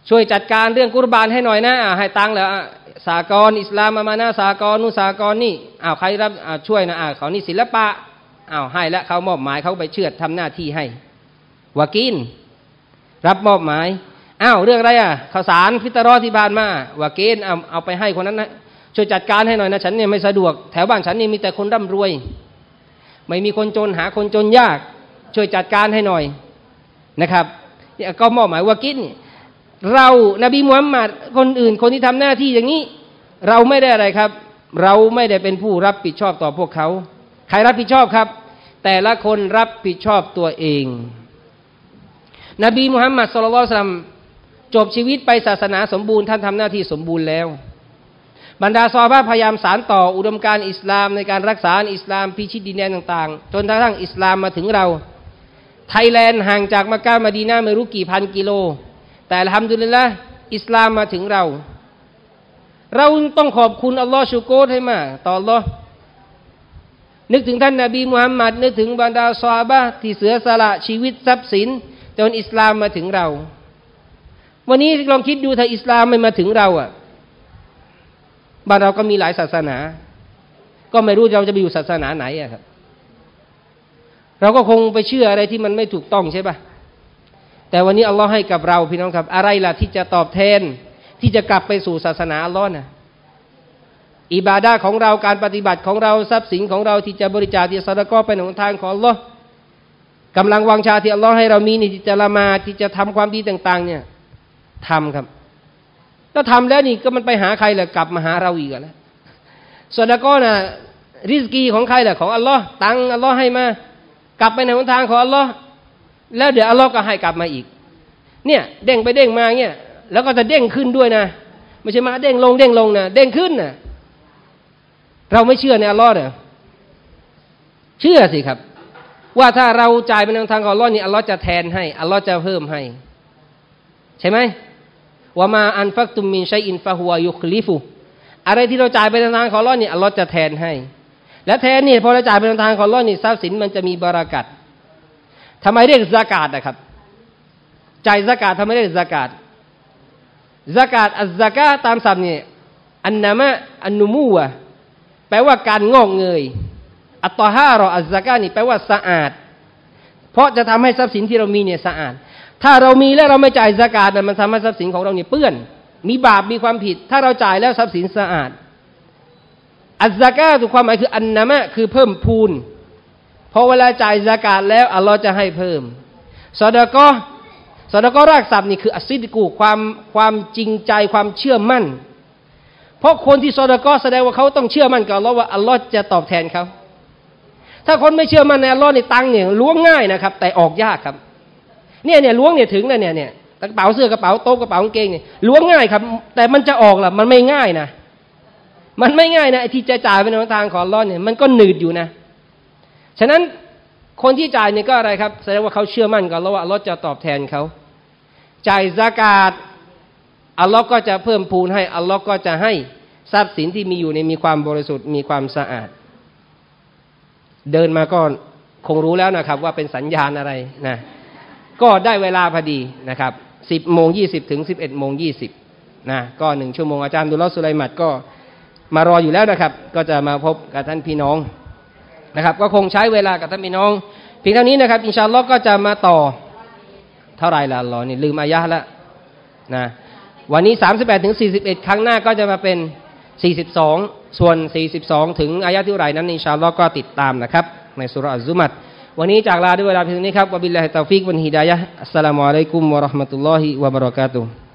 ช่วยจัดการเรื่องกุรบานให้หน่อยนะให้ตังค์แล้วสากลอิสลามมามานะสากลนู่นสากลนี่อ้าวใครรับช่วยนะอ้าวเขานี่ศิลปะอ้าวให้แล้วเขามอบหมายเขาไปเชือดทำหน้าที่ให้วากินรับมอบหมายอ้าวเรื่องอะไรอ่ะข้าวสารฟิตรอที่บ้านมาวากินเอาเอาไปให้คนนั้นนะช่วยจัดการให้หน่อยนะฉันเนี่ยไม่สะดวกแถวบ้านฉันนี่มีแต่คนร่ำรวยไม่มีคนจนหาคนจนยากช่วยจัดการให้หน่อยนะครับก็มอบหมายวากินเรานบีมุฮัมมัดคนอื่นคนที่ทำหน้าที่อย่างนี้เราไม่ได้อะไรครับเราไม่ได้เป็นผู้รับผิดชอบต่อพวกเขาใครรับผิดชอบครับแต่ละคนรับผิดชอบตัวเองนบีมุฮัมมัดศ็อลลัลลอฮุอะลัยฮิวะซัลลัมจบชีวิตไปศาสนาสมบูรณ์ท่านทำหน้าที่สมบูรณ์แล้วบรรดาซอฮาบะห์พยายามสานต่ออุดมการณ์อิสลามในการรักษาอิสลามพิชิตดินแดนต่างๆจนกระทั่งอิสลามมาถึงเราไทยแลนด์ห่างจากมักกะฮ์มะดีนะห์ไม่รู้กี่พันกิโลแต่อัลฮัมดุลิลละห์อิสลามมาถึงเราเราต้องขอบคุณอัลลอฮ์ชูโกรให้มากต่ออัลลอฮ์นึกถึงท่านนบีมุฮัมมัดนึกถึงบรรดาซอฮาบะห์ที่เสียสละชีวิตทรัพย์สินจนอิสลามมาถึงเราวันนี้ลองคิดดูถ้าอิสลามไม่มาถึงเราอ่ะบ้านเราก็มีหลายศาสนาก็ไม่รู้เราจะไปอยู่ศาสนาไหนอะครับเราก็คงไปเชื่ออะไรที่มันไม่ถูกต้องใช่ปะแต่วันนี้อัลลอฮ์ให้กับเราพี่น้องครับอะไรล่ะที่จะตอบแทนที่จะกลับไปสู่ศาสนาอัลลอฮ์นะอิบาดะห์ของเราการปฏิบัติของเราทรัพย์สินของเราที่จะบริจาคที่ซะดะกอฮ์ไปในหนทางของอัลลอฮ์กำลังวังชาที่อัลลอฮ์ให้เรามีนี่ที่จะละหมาดที่จะทำความดีต่างๆเนี่ยทำครับถ้าทำแล้วนี่ก็มันไปหาใครล่ะกลับมาหาเราอีกแล้วซะดะกอฮ์น่ะริซกีของใครล่ะของอัลลอฮ์ตังอัลลอฮ์ให้มากลับไปในหนทางของอัลลอฮ์แล้วเดี๋ยวอัลลอฮ์ก็ให้กลับมาอีกเนี่ยเด้งไปเด้งมาเนี่ยแล้วก็จะเด้งขึ้นด้วยนะไม่ใช่มาเด้งลงเด้งลงนะเด้งขึ้นนะเราไม่เชื่อในอัลลอฮ์เนี่ยเชื่อสิครับว่าถ้าเราจ่ายไปในทางของอัลลอฮ์นี่อัลลอฮ์จะแทนให้อัลลอฮ์จะเพิ่มให้ใช่ไหมวะมาอันฟักตุมมินชัยอินฟะฮุวะยุคลิฟุอะไรที่เราจ่ายไปในทางของอัลลอฮ์นี่อัลลอฮ์จะแทนให้และแทนนี่พอเราจ่ายไปในทางของอัลลอฮ์นี่ทรัพย์สินมันจะมีบารากัตทำไมเรียกซะกาตนะครับจ่ายซะกาตทำไมเรียกซะกาตซะกาตอัซซะกาตตามศัพท์นี่อันนะมะอันนุมูวะแปลว่าการงอกเงยอัตตอฮารออัซซะกาตนี่แปลว่าสะอาดเพราะจะทำให้ทรัพย์สินที่เรามีเนี่ยสะอาดถ้าเรามีแล้วเราไม่จ่ายซะกาตมันทำให้ทรัพย์สินของเราเนี่ยเปื้อนมีบาปมีความผิดถ้าเราจ่ายแล้วทรัพย์สินสะอาดอัซซะกาตความหมายคืออันนะมะคือเพิ่มพูนพอเวลาจ่ายซะกาตแล้วอัลลอฮ์จะให้เพิ่มซอดะกอฮ์ซอดะกอฮ์รากศัพท์นี่คืออัสซิดกูความความจริงใจความเชื่อมั่นเพราะคนที่ซอดะกอฮ์แสดงว่าเขาต้องเชื่อมั่นกับอัลลอฮ์ว่าอัลลอฮ์จะตอบแทนเขาถ้าคนไม่เชื่อมั่นในอัลลอฮ์ในตังเนี่ยล้วงง่ายนะครับแต่ออกยากครับเนี่ยเนี่ยล้วงเนี่ยถึงแล้วเนี่ยเนี่ยกระเป๋าเสื้อกระเป๋าโต๊ะกระเป๋ากางเกงเนี่ยล้วงง่ายครับแต่มันจะออกล่ะมันไม่ง่ายนะมันไม่ง่ายนะไอ้ที่จะจ่ายไปในทางของอัลลอฮ์เนี่ยมันก็หนืดอยู่นะฉะนั้นคนที่จ่ายเนี่ยก็อะไรครับแสดงว่าเขาเชื่อมั่นกับอัลลอฮ์ว่าอัลลอฮ์จะตอบแทนเขาจ่ายซะกาตอัลลอฮ์ก็จะเพิ่มพูนให้อัลลอฮ์ก็จะให้ทรัพย์สินที่มีอยู่ในมีความบริสุทธิ์มีความสะอาดเดินมาก็คงรู้แล้วนะครับว่าเป็นสัญญาณอะไรนะก็ได้เวลาพอดีนะครับสิบโมงยี่สิบถึงสิบเอ็ดโมงยี่สิบนะก็หนึ่งชั่วโมงอาจารย์ดุลลอฮ์สุไลมัดก็มารออยู่แล้วนะครับก็จะมาพบกับท่านพี่น้องนะครับก็คงใช้เวลากับท่านพี่น้องเพียงเท่านี้นะครับอินชาอัลลอฮ์ก็จะมาต่อเท่าไรล่ะอัลลอฮ์นี่ลืมอายะห์ละนะวันนี้สามสิบแปดถึงสี่สิบเอ็ดครั้งหน้าก็จะมาเป็นสี่สิบสองส่วนสี่สิบสองถึงอายะห์ที่เท่าไหร่นั้นอินชาอัลลอฮ์ก็ติดตามนะครับในซูเราะห์อัซซุมัรวันนี้จากลาด้วยเวลาเพียงนี้ครับวะบิลลาฮิตตอฟิกวัลฮิดายะฮ์อัสสลามุอะลัยกุมวะเราะห์มะตุลลอฮิวะบะเราะกาตุฮ์